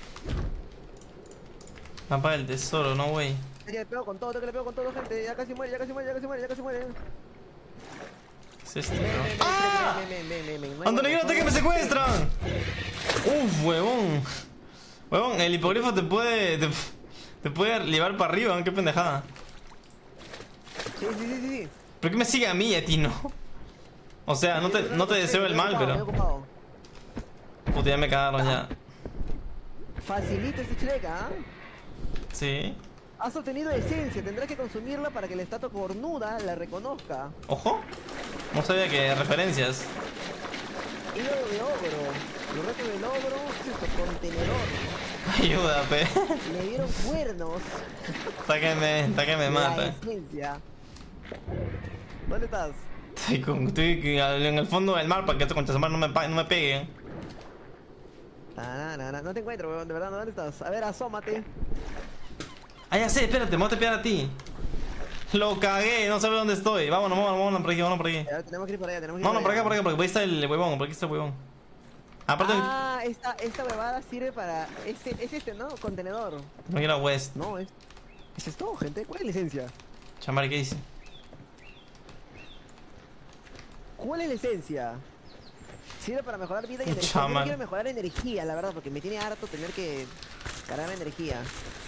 Mapa del tesoro, no, güey.
Que le pego con todo, que le pego con todo, gente. Ya casi muere, ya casi muere, ya casi muere, ya casi muere.
¿Qué es esto,
Ven, ven,
bro?
ven,
¡Ah!
ven, ven, ven, ven, ven, ven. No hay
¡Antonio,
huevos,
que me
no hay
secuestran! Uf, huevón. Huevón, el hipogrifo te puede. Te, te puede llevar para arriba, qué pendejada.
huevos. Sí, sí, sí, sí.
¿Por qué me sigue a mí y a ti no? O sea, no te, no te deseo el mal,
Estoy
pero.
ocupado.
Puta, ya me cagaron ya.
Facilita este Shrek, ¿ah?
Sí.
Has obtenido esencia, tendrás que consumirla para que la estatua cornuda la reconozca.
Ojo. No sabía que referencias.
Hígado de ogro. Los restos del ogro, ¿qué es esto? Contenedor.
Ayuda, pe.
Le dieron cuernos.
Está que me, está que me
La
mata.
esencia. ¿Dónde estás?
Estoy, con- estoy en el fondo del mar para que estos conchas de mar no me, pa- no me peguen.
Na, na, na, no te encuentro, weón, de verdad, ¿dónde estás? A ver, asómate.
Ah, ya sé, espérate, me voy a tepear a ti. Lo cagué, no sabes dónde estoy. Vámonos, vámonos, vámonos por aquí, vámonos por aquí.
Ya, tenemos que ir por allá, tenemos que ir
Vámonos por acá, por
allá.
acá, porque por ahí está el huevón, por aquí está el huevón. Aparte,
Ah, esta, esta huevada sirve para... Este, es este, ¿no? Contenedor.
tengo que ir a West.
No, es... ¿Es esto, gente? ¿Cuál es la esencia?
Chamari, ¿qué dice?
¿Cuál es la esencia? Sirve para mejorar vida y energía. Yo
Chaman.
no quiero mejorar energía, la verdad, porque me tiene harto tener que cargar energía.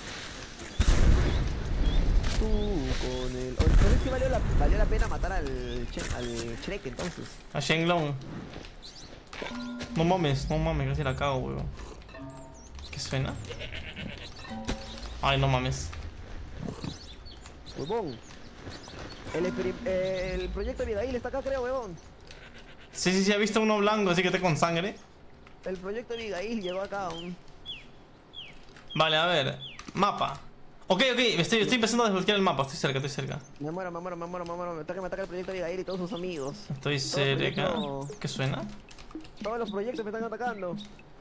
Tú con el... Oye, pero es que valió la, valió la pena matar al, Che- al Shrek, entonces.
A Shenlong. No mames, no mames, casi la cago, huevón. ¿Qué suena? Ay, no mames.
Huevón. El, experi- eh, el proyecto Abigail está acá, creo, huevón.
Sí, sí, sí, he visto uno blanco, así que está con sangre.
El proyecto Abigail llegó acá aún.
Vale, a ver. Mapa. Ok, ok, estoy, estoy empezando a desbloquear el mapa. Estoy cerca, estoy cerca.
Me muero, me muero, me muero, me muero. Me ataca, me ataca el proyecto Abigail y todos sus amigos.
Estoy
el
cerca.
proyecto-
¿Qué suena?
Todos los proyectos me están atacando.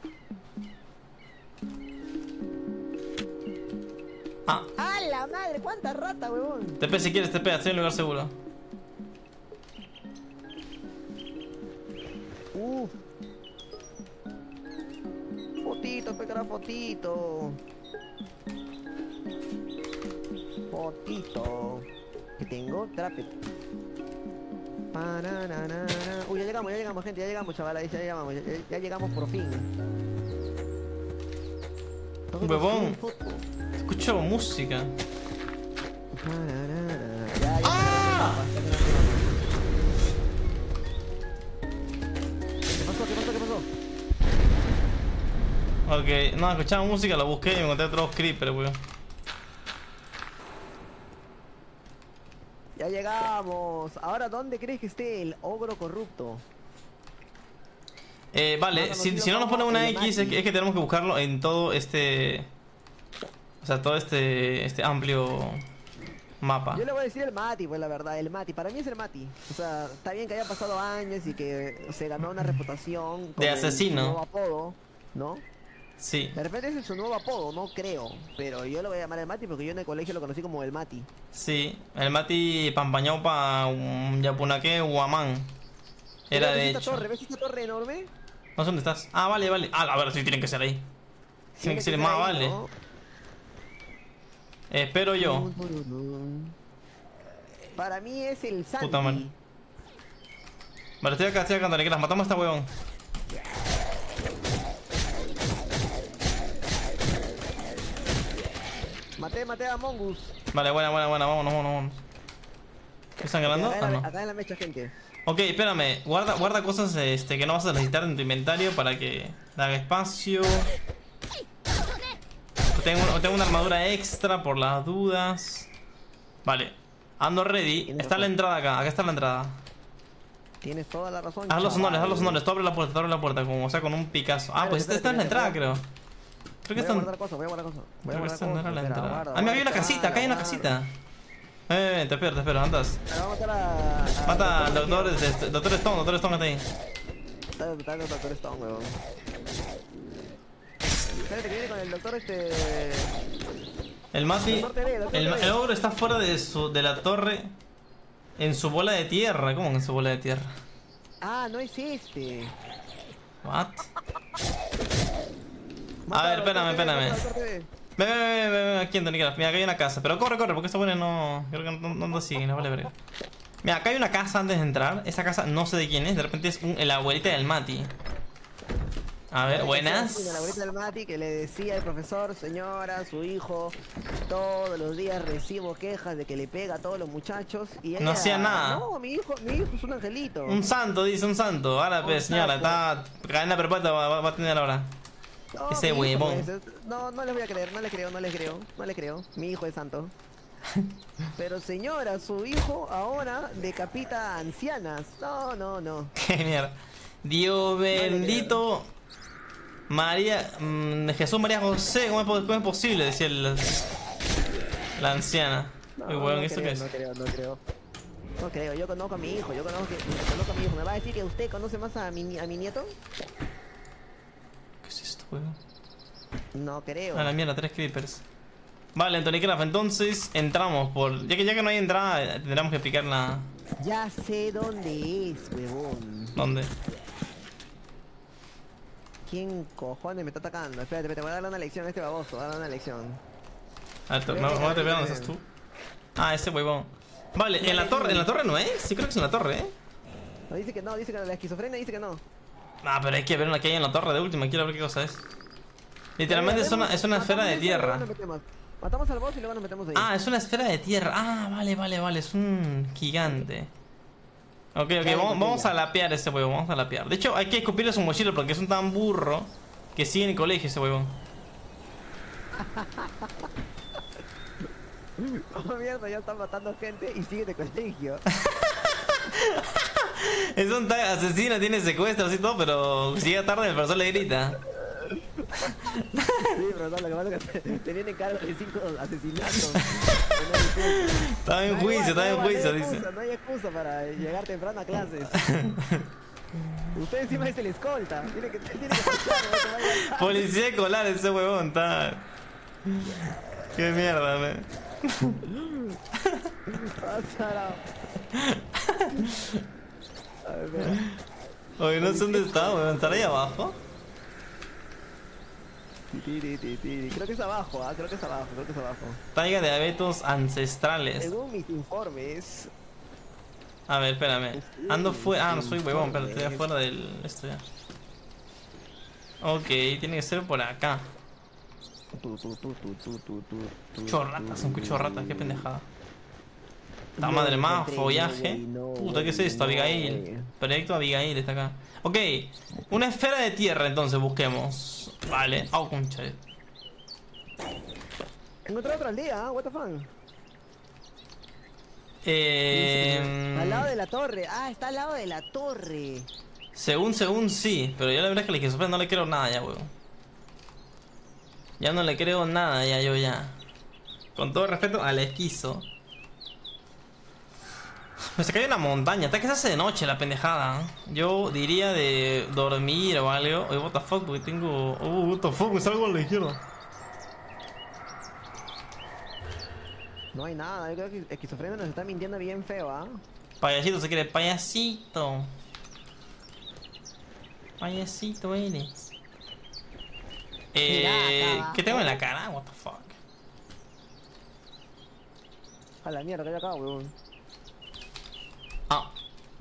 Ah,
¡Ah, la madre! ¡Cuánta rata, huevón!
T P si quieres, T P, estoy en un lugar seguro.
Uf. Fotito, pecara fotito. Fotito. Que tengo trape. Pananana. Uy, ya llegamos, ya llegamos, gente, ya llegamos, chaval, ya llegamos, ya, ya- ya llegamos por fin. Todos
Huevón.
quieren foto.
Escucho música.
Pananana. Ya, ya.
¡Ah!
¿Qué pasó? ¿Qué pasó? ¿Qué pasó?
Ok, no, escuchaba música, lo busqué y me encontré otros creepers, weón.
Ya llegamos. Ahora, ¿dónde crees que esté el ogro corrupto?
Eh, vale, si, si no nos pone una X es que, es que tenemos que buscarlo en todo este... O sea, todo este este amplio mapa.
Yo le voy a decir el Mati, pues la verdad, el Mati. Para mí es el Mati. O sea, está bien que haya pasado años y que se ganó una reputación con
De
el-
asesino.
su nuevo apodo, ¿no?
Sí,
De repente ese es su nuevo apodo, no creo. Pero yo lo voy a llamar el Mati porque yo en el colegio lo conocí como el Mati.
sí. El Mati Pampañaupa um, Yapunake Huamán. Era
Mira,
de
¿ves esta
hecho.
torre? ¿Ves esta torre enorme?
No sé dónde estás. Ah, vale, vale. Ah, a ver, sí, tienen que ser ahí. Tienen que ser más,
ahí,
vale.
¿no?
Eh, espero yo.
Para mí es el Santi.
Puta madre. Vale, estoy acá, estoy acá, dale, que las matamos a esta huevón.
Maté, maté a Mongus.
Vale, buena, buena, buena, vámonos, vámonos, vámonos. ¿Están ganando?
Acá,
Ah,
en la,
no.
acá en la mecha, gente.
Ok, espérame, guarda, guarda cosas este, que no vas a necesitar en tu inventario para que haga espacio. Tengo, tengo una armadura extra por las dudas. Vale, ando ready. Está la entrada acá, acá está la entrada.
Tienes toda la razón.
Haz los honores, haz
chaval.
los honores, tú abre la puerta, tú abre la puerta, como o sea con un Picasso. Ah,
Vale,
pues esta, esta es la
espérate,
entrada,
espérate.
creo. Creo que
Voy a
esta,
guardar cosas, voy a guardar cosas. Voy a
creo que
guardar
esta no era
cosas.
la
Espera,
entrada.
guarda,
Ah, mira, hay una
guarda,
casita, acá hay una
guarda.
casita. Eh, te espero, te espero, andas.
Ahora vamos a matar a... a-
Mata
a-
al doctor, este, doctor Stone, doctor Stone está ahí.
Está está el doctor Stone, weón. Espérate que viene con el doctor este...
El Mati,
Doctor T V, doctor
el,
T V.
el ogro está fuera de su de la torre en su bola de tierra. ¿Cómo que en su bola de tierra?
Ah, no es este.
What?
Mata
A ver,
al doctor
espérame,
T V,
espérame.
mata al doctor T V.
Ven, ven, ven, ven, ven, aquí en Mira, acá hay una casa. Pero corre, corre, porque esta buena no. Creo que no, no nos siguen, no vale verga. Mira, acá hay una casa antes de entrar. Esa casa no sé de quién es. De repente es un, la abuelita del Mati. A ver,
La
buenas.
abuelita del Mati que le decía al profesor, señora, su hijo, todos los días recibo quejas de que le pega a todos los muchachos y ella,
No hacía nada.
No, mi hijo, mi hijo es un angelito.
Un santo, dice un santo. Ahora,
Un
pues, señora,
santo.
está. Cadena perpetua va, va- va a tener ahora.
No,
ese
mi hijo
huevón.
no es- No, no les voy a creer, no les creo, no les creo, no les creo. Mi hijo es santo. Pero señora, su hijo ahora decapita a ancianas. No, no, no.
Qué mierda. Dios bendito. María. mm, Jesús María José. ¿Cómo es, po- cómo es posible? Decía el- la anciana.
No,
Uy, weón,
no
¿esto
creo,
qué es?
No creo, no creo. No creo, yo conozco a mi hijo, yo conozco, que- conozco a mi hijo. ¿Me va a decir que usted conoce más a mi, ni- a mi nieto?
¿Qué es esto, weón?
No creo.
A la mierda, tres creepers. Vale, Anthony Craft, entonces entramos por. Ya que ya que no hay entrada, eh, tendremos que picar la.
Ya sé dónde es, huevón.
¿Dónde?
¿Quién cojones me está atacando? Espérate, espérate, voy a darle una lección a este baboso, voy a darle una lección.
A ver, te-
Ven,
no,
ven,
no te
ven,
veo dónde
ven.
estás tú. Ah, ese huevón. Vale, en la torre, en la torre no es. Sí, creo que es en la torre, eh.
No, dice que no, dice que la esquizofrenia dice que no.
Ah, pero hay que ver una que hay en la torre de última. Quiero ver qué cosa es. Literalmente es una, es una esfera de
Matamos eso y luego
tierra.
nos metemos. Matamos al boss y luego nos metemos ahí.
Ah, es una esfera de tierra. Ah, vale, vale, vale. Es un gigante. Ok, ok,
Dale,
vamos, vamos
botella.
a lapear ese huevo. Vamos a lapear. De hecho, hay que escupirle su mochila porque es un tan burro que sigue en el colegio ese huevón.
Oh mierda, ya están matando gente y sigue de colegio.
Es un tan asesino, tiene secuestros y todo, pero si llega tarde el profesor le grita.
Sí, pero no, lo que pasa es que te, te vienen cargos de cinco asesinatos.
Estaba en
No hay
juicio,
igual,
estaba en
no hay
juicio,
igual, no hay
dice.
excusa, no hay excusa para llegar temprano a clases. Usted encima es el escolta. Tiene que, tiene que escuchar, no te vayas a-
Policía escolar ese huevón, está. Qué mierda, me.
Ah, sarao. A ver, espera.
Oye, no sé dónde está, weón. ¿Estará ahí abajo?
Ti, ti, ti, ti. Creo que es abajo, ah, creo que es abajo, creo que es abajo.
Taiga de abetos ancestrales.
Según mis informes,
A ver, espérame. Ando fuera. Ah, no soy huevón, pero estoy afuera del. Esto ya. Ok, tiene que ser por acá.
tu, tu, tu, tu, tu, tu, tu, tu,
Chorratas, un
tu,
cucho ratas, qué
tu.
pendejada. La
No
madre más,
encontré,
follaje.
no, güey, no,
Puta, ¿qué es
güey,
esto?
no,
Abigail.
güey.
Proyecto Abigail está acá. Ok, una esfera de tierra entonces busquemos. Vale. Oh, concha.
Encontré otra aldea, ¿eh? What the fuck.
Eh...
Al lado de la torre. Ah, está al lado de la torre.
Según, según sí. Pero yo la verdad es que la esquizofrenia no le creo nada ya, weón. Ya no le creo nada, ya, yo ya. Con todo respeto al esquizo. Me se cae una montaña. Hasta que se hace de noche la pendejada. Yo diría de dormir o algo. Oye, what the fuck, porque tengo... Oh, what the fuck, me salgo a la izquierda.
No hay nada, yo creo que esquizofrenia nos está mintiendo bien feo, ¿ah?
Payasito se quiere, payasito. Payasito eres. Eh,
Mira,
¿qué tengo en la cara? What the fuck.
A la mierda, que hay acá, weón.
Ah.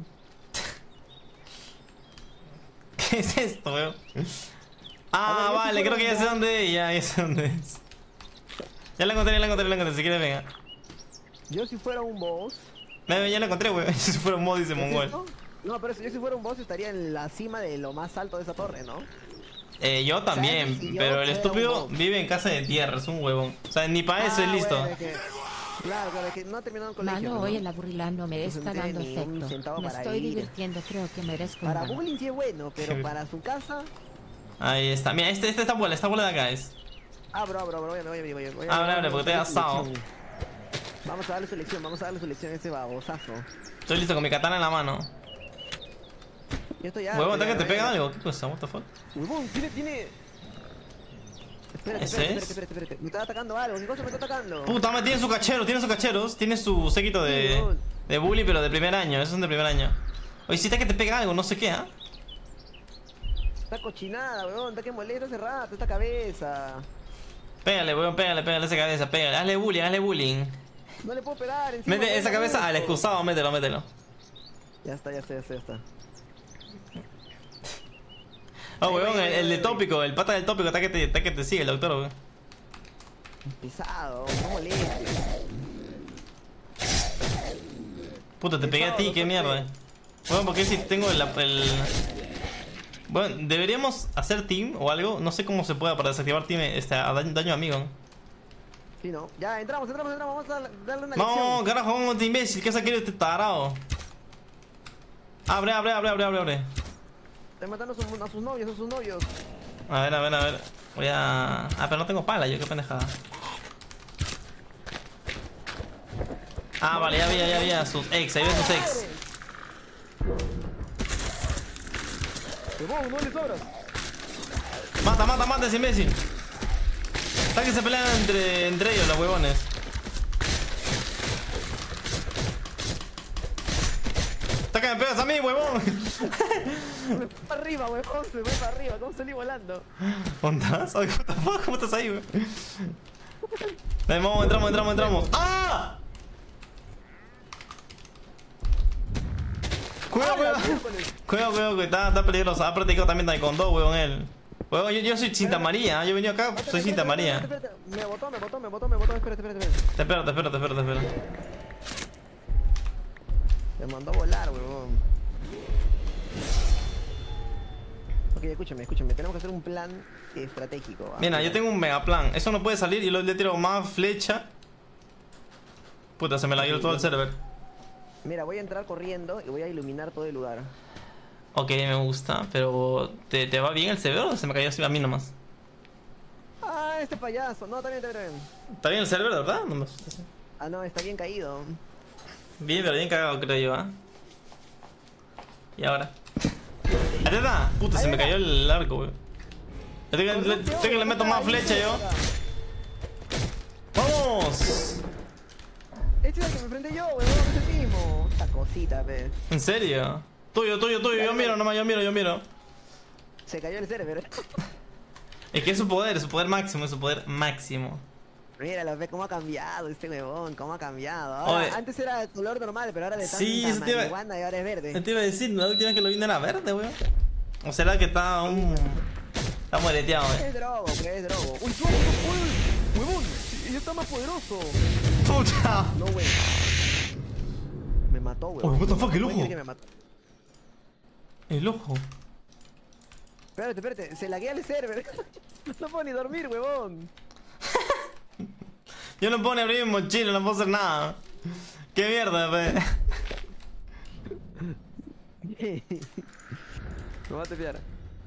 ¿Qué es esto, weón? Ah,
A ver, yo
vale,
si
creo
fuera
que ya
un
sé
boss-
dónde es. Ya, ya sé dónde es. Ya la encontré, ya la encontré, ya la encontré. Si quieres, venga.
Yo si fuera un boss...
Ve, ya la encontré, weón. Si fuera un mod, dice
¿Es
mongol.
esto? No, pero si yo si fuera un boss estaría en la cima de lo más alto de esa torre, ¿no?
Eh, yo también,
Si yo
pero el
fuera
estúpido
un boss.
vive en casa de tierra, es un huevón. O sea, ni para eso es
Ah,
listo.
bueno, es que- Claro, claro, es que no ha terminado el colegio.
Mano,
¿no?
hoy el aburrilando me
No
está
senté
dando
ni un
efecto.
centavo
Me
para
estoy
ir.
divirtiendo, creo que merezco un
Para
bano.
bullying sí es bueno, pero para su casa...
Ahí está. Mira, este, este esta bola, esta bola de acá es.
Abro, abro, abro, voy a, voy a, voy a, voy a, voy a-
Abre, abre,
vamos
porque
a
te
darle
he asado.
selección. Vamos a darle selección, vamos a darle selección a ese babosazo.
Estoy listo con mi katana en la mano.
Y esto ya...
Huevón,
ya,
¿está que te
ya,
pega
ya.
algo? ¿Qué cosa? What the fuck?
Huevón, tiene, tiene... Espérate,
¿Ese
espérate,
es?
espérate, espérate, espérate. Me está atacando algo, ¿qué cosa me está atacando?
Puta madre, tiene su cachero, tiene sus cacheros, tiene su séquito
Sí,
de,
huevón.
de bully, pero de primer año, esos son de primer año. Oye, si está que te pega algo, no sé qué, ¿ah?
Está cochinada, weón, está que molesta hace rato, esta cabeza.
Pégale, weón, pégale, pégale esa cabeza, pégale. Hazle bullying, hazle bullying.
No le puedo pegar encima.
Mete
weón,
esa
no
cabeza al
gusto.
excusado, mételo, mételo.
Ya está, ya está, ya está, ya está.
Oh,
Ahí
weón,
voy,
el,
ahí
el
voy,
de
ahí
tópico, el pata del tópico, está que te, está que te sigue el doctor, weón.
Pesado, no molestes.
Puta, te pegué a ti, qué mierda. Bueno, porque si tengo el, el... Bueno, deberíamos hacer team o algo. No sé cómo se pueda para desactivar team este, a daño, daño amigo.
Sí, no. Ya, entramos, entramos, entramos. Vamos a darle una
Vamos,
lección.
carajo, vamos de imbécil. ¿Qué se quiere este tarado? Abre, abre, abre, abre, abre, abre.
Están matando a sus, a sus novios, a sus novios.
A ver, a ver, a ver. Voy a... Ah, pero no tengo pala, yo qué pendejada. Ah, vale, ya había, ya había sus ex, ahí ven sus ex.
Huevón, no le sobras.
Mata, mata, mata ese imbécil. Está que se pelean entre, entre ellos los huevones. Está que me pegas a mí, huevón.
Me fui para arriba, huevón, se fue para arriba. ¿Cómo salí volando?
¿Dónde estás? Ay, what the fuck, ¿cómo estás ahí, weón? Ven, vamos, entramos, entramos, entramos. ¡Ah! Cuidado,
¡Ah, la
cuidado.
miércoles!
Cuidado, cuidado, que está, está peligroso. Ha practicado también taekwondo, weón, él. Weón, yo, yo soy Cinta María, yo he venido acá, soy Cinta María.
Espérate, espérate, espérate. Me botó, me botó, me botó, me botó. Espérate, espérate, espérate.
Te espero, te espero, te espero, te espero.
Me mandó a volar, huevón. Ok, escúchame, escúchame. Tenemos que hacer un plan estratégico. ¿va?
Mira, yo tengo un mega plan. Eso no puede salir y lo- le tiro más flecha. Puta, se me la dio todo el server.
Mira, voy a entrar corriendo y voy a iluminar todo el lugar.
Ok, me gusta, pero ¿te, te va bien el server o se me cayó así a mí nomás?
Ah, este payaso. No, también, también.
¿Está bien el server, de verdad? No me asustes.
Ah, no, está bien caído.
Bien, pero bien cagado, creo yo, ¿ah? ¿Y ahora? ¡Ahí está! Puta, se me cayó el arco, weón. Yo tengo que, le, tengo que le meto más flecha yo. ¡Vamos!
Este es el que me enfrenté yo, huevón, ese mismo. Esta cosita, ve.
¿En serio? Tuyo, tuyo, tuyo. Yo miro nomás, yo miro, yo miro.
Se cayó el server.
Es que es su poder, es su poder máximo, es su poder máximo.
Míralo, ve cómo ha cambiado este huevón, cómo ha cambiado. Ahora,
Oye.
antes era de color normal, pero ahora de tanta
Sí, eso te iba-
marihuana y ahora es verde.
Te iba a decir, la última vez que lo vi era verde, weón. ¿O será que está un... Está moreteado, eh?
Es drogo, que es drogo. Uy, no, uy, huevón, ella está más poderoso.
¡Puta!
No, güey. Me mató, huevón.
Oye, what the fuck, el
¿Puedes
ojo?
creer que me mató?
El ojo.
Espérate, espérate, se laguea el server. No puedo ni dormir, huevón.
Yo no puedo ni abrir mi mochila, no puedo hacer nada. Qué mierda, pe.
Me va a tepear.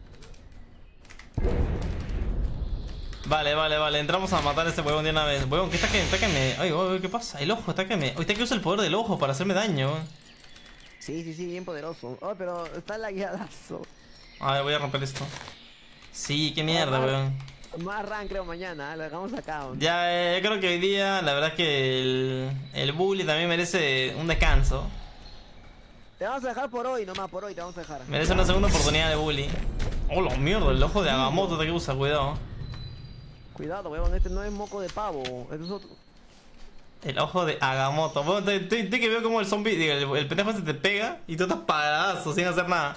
Vale, vale, vale, entramos a matar a ese huevón de una vez. Huevón, ¿qué está que, está que me... Ay, uy, ¿qué pasa? El ojo, está que me... Uy, está que usa el poder del ojo para hacerme daño.
Sí, sí, sí, bien poderoso. Oh, pero está lagueadazo.
A ver, voy a romper esto. Sí, qué mierda,
Ah,
weón.
Más run creo mañana, ¿eh? Lo dejamos acá. ¿O?
Ya, eh, yo creo que hoy día, la verdad es que el, el bully también merece un descanso.
Te vamos a dejar por hoy, nomás, por hoy te vamos a dejar.
Merece una segunda oportunidad de bully. Oh, la mierda, el ojo de Agamotto te que usa, cuidado.
Cuidado, weón, este no es moco de pavo. Este es otro.
El ojo de Agamotto. Bueno, te, te- te que veo como el zombie, digo, el, el pendejo se te pega y tú estás paradazo sin hacer nada.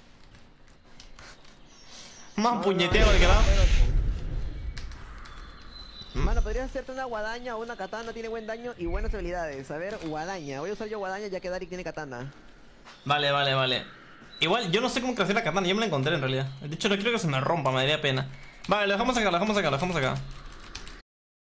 Más
No,
puñeteo
no,
de que
no,
va.
pero- Mano, podrías hacerte una guadaña o una katana, tiene buen daño y buenas habilidades. A ver, guadaña. Voy a usar yo guadaña ya que Darik tiene katana.
Vale, vale, vale. Igual, yo no sé cómo crecer la katana, yo me la encontré en realidad. De hecho, no quiero que se me rompa, me daría pena. Vale, lo dejamos acá, lo dejamos acá, lo dejamos acá.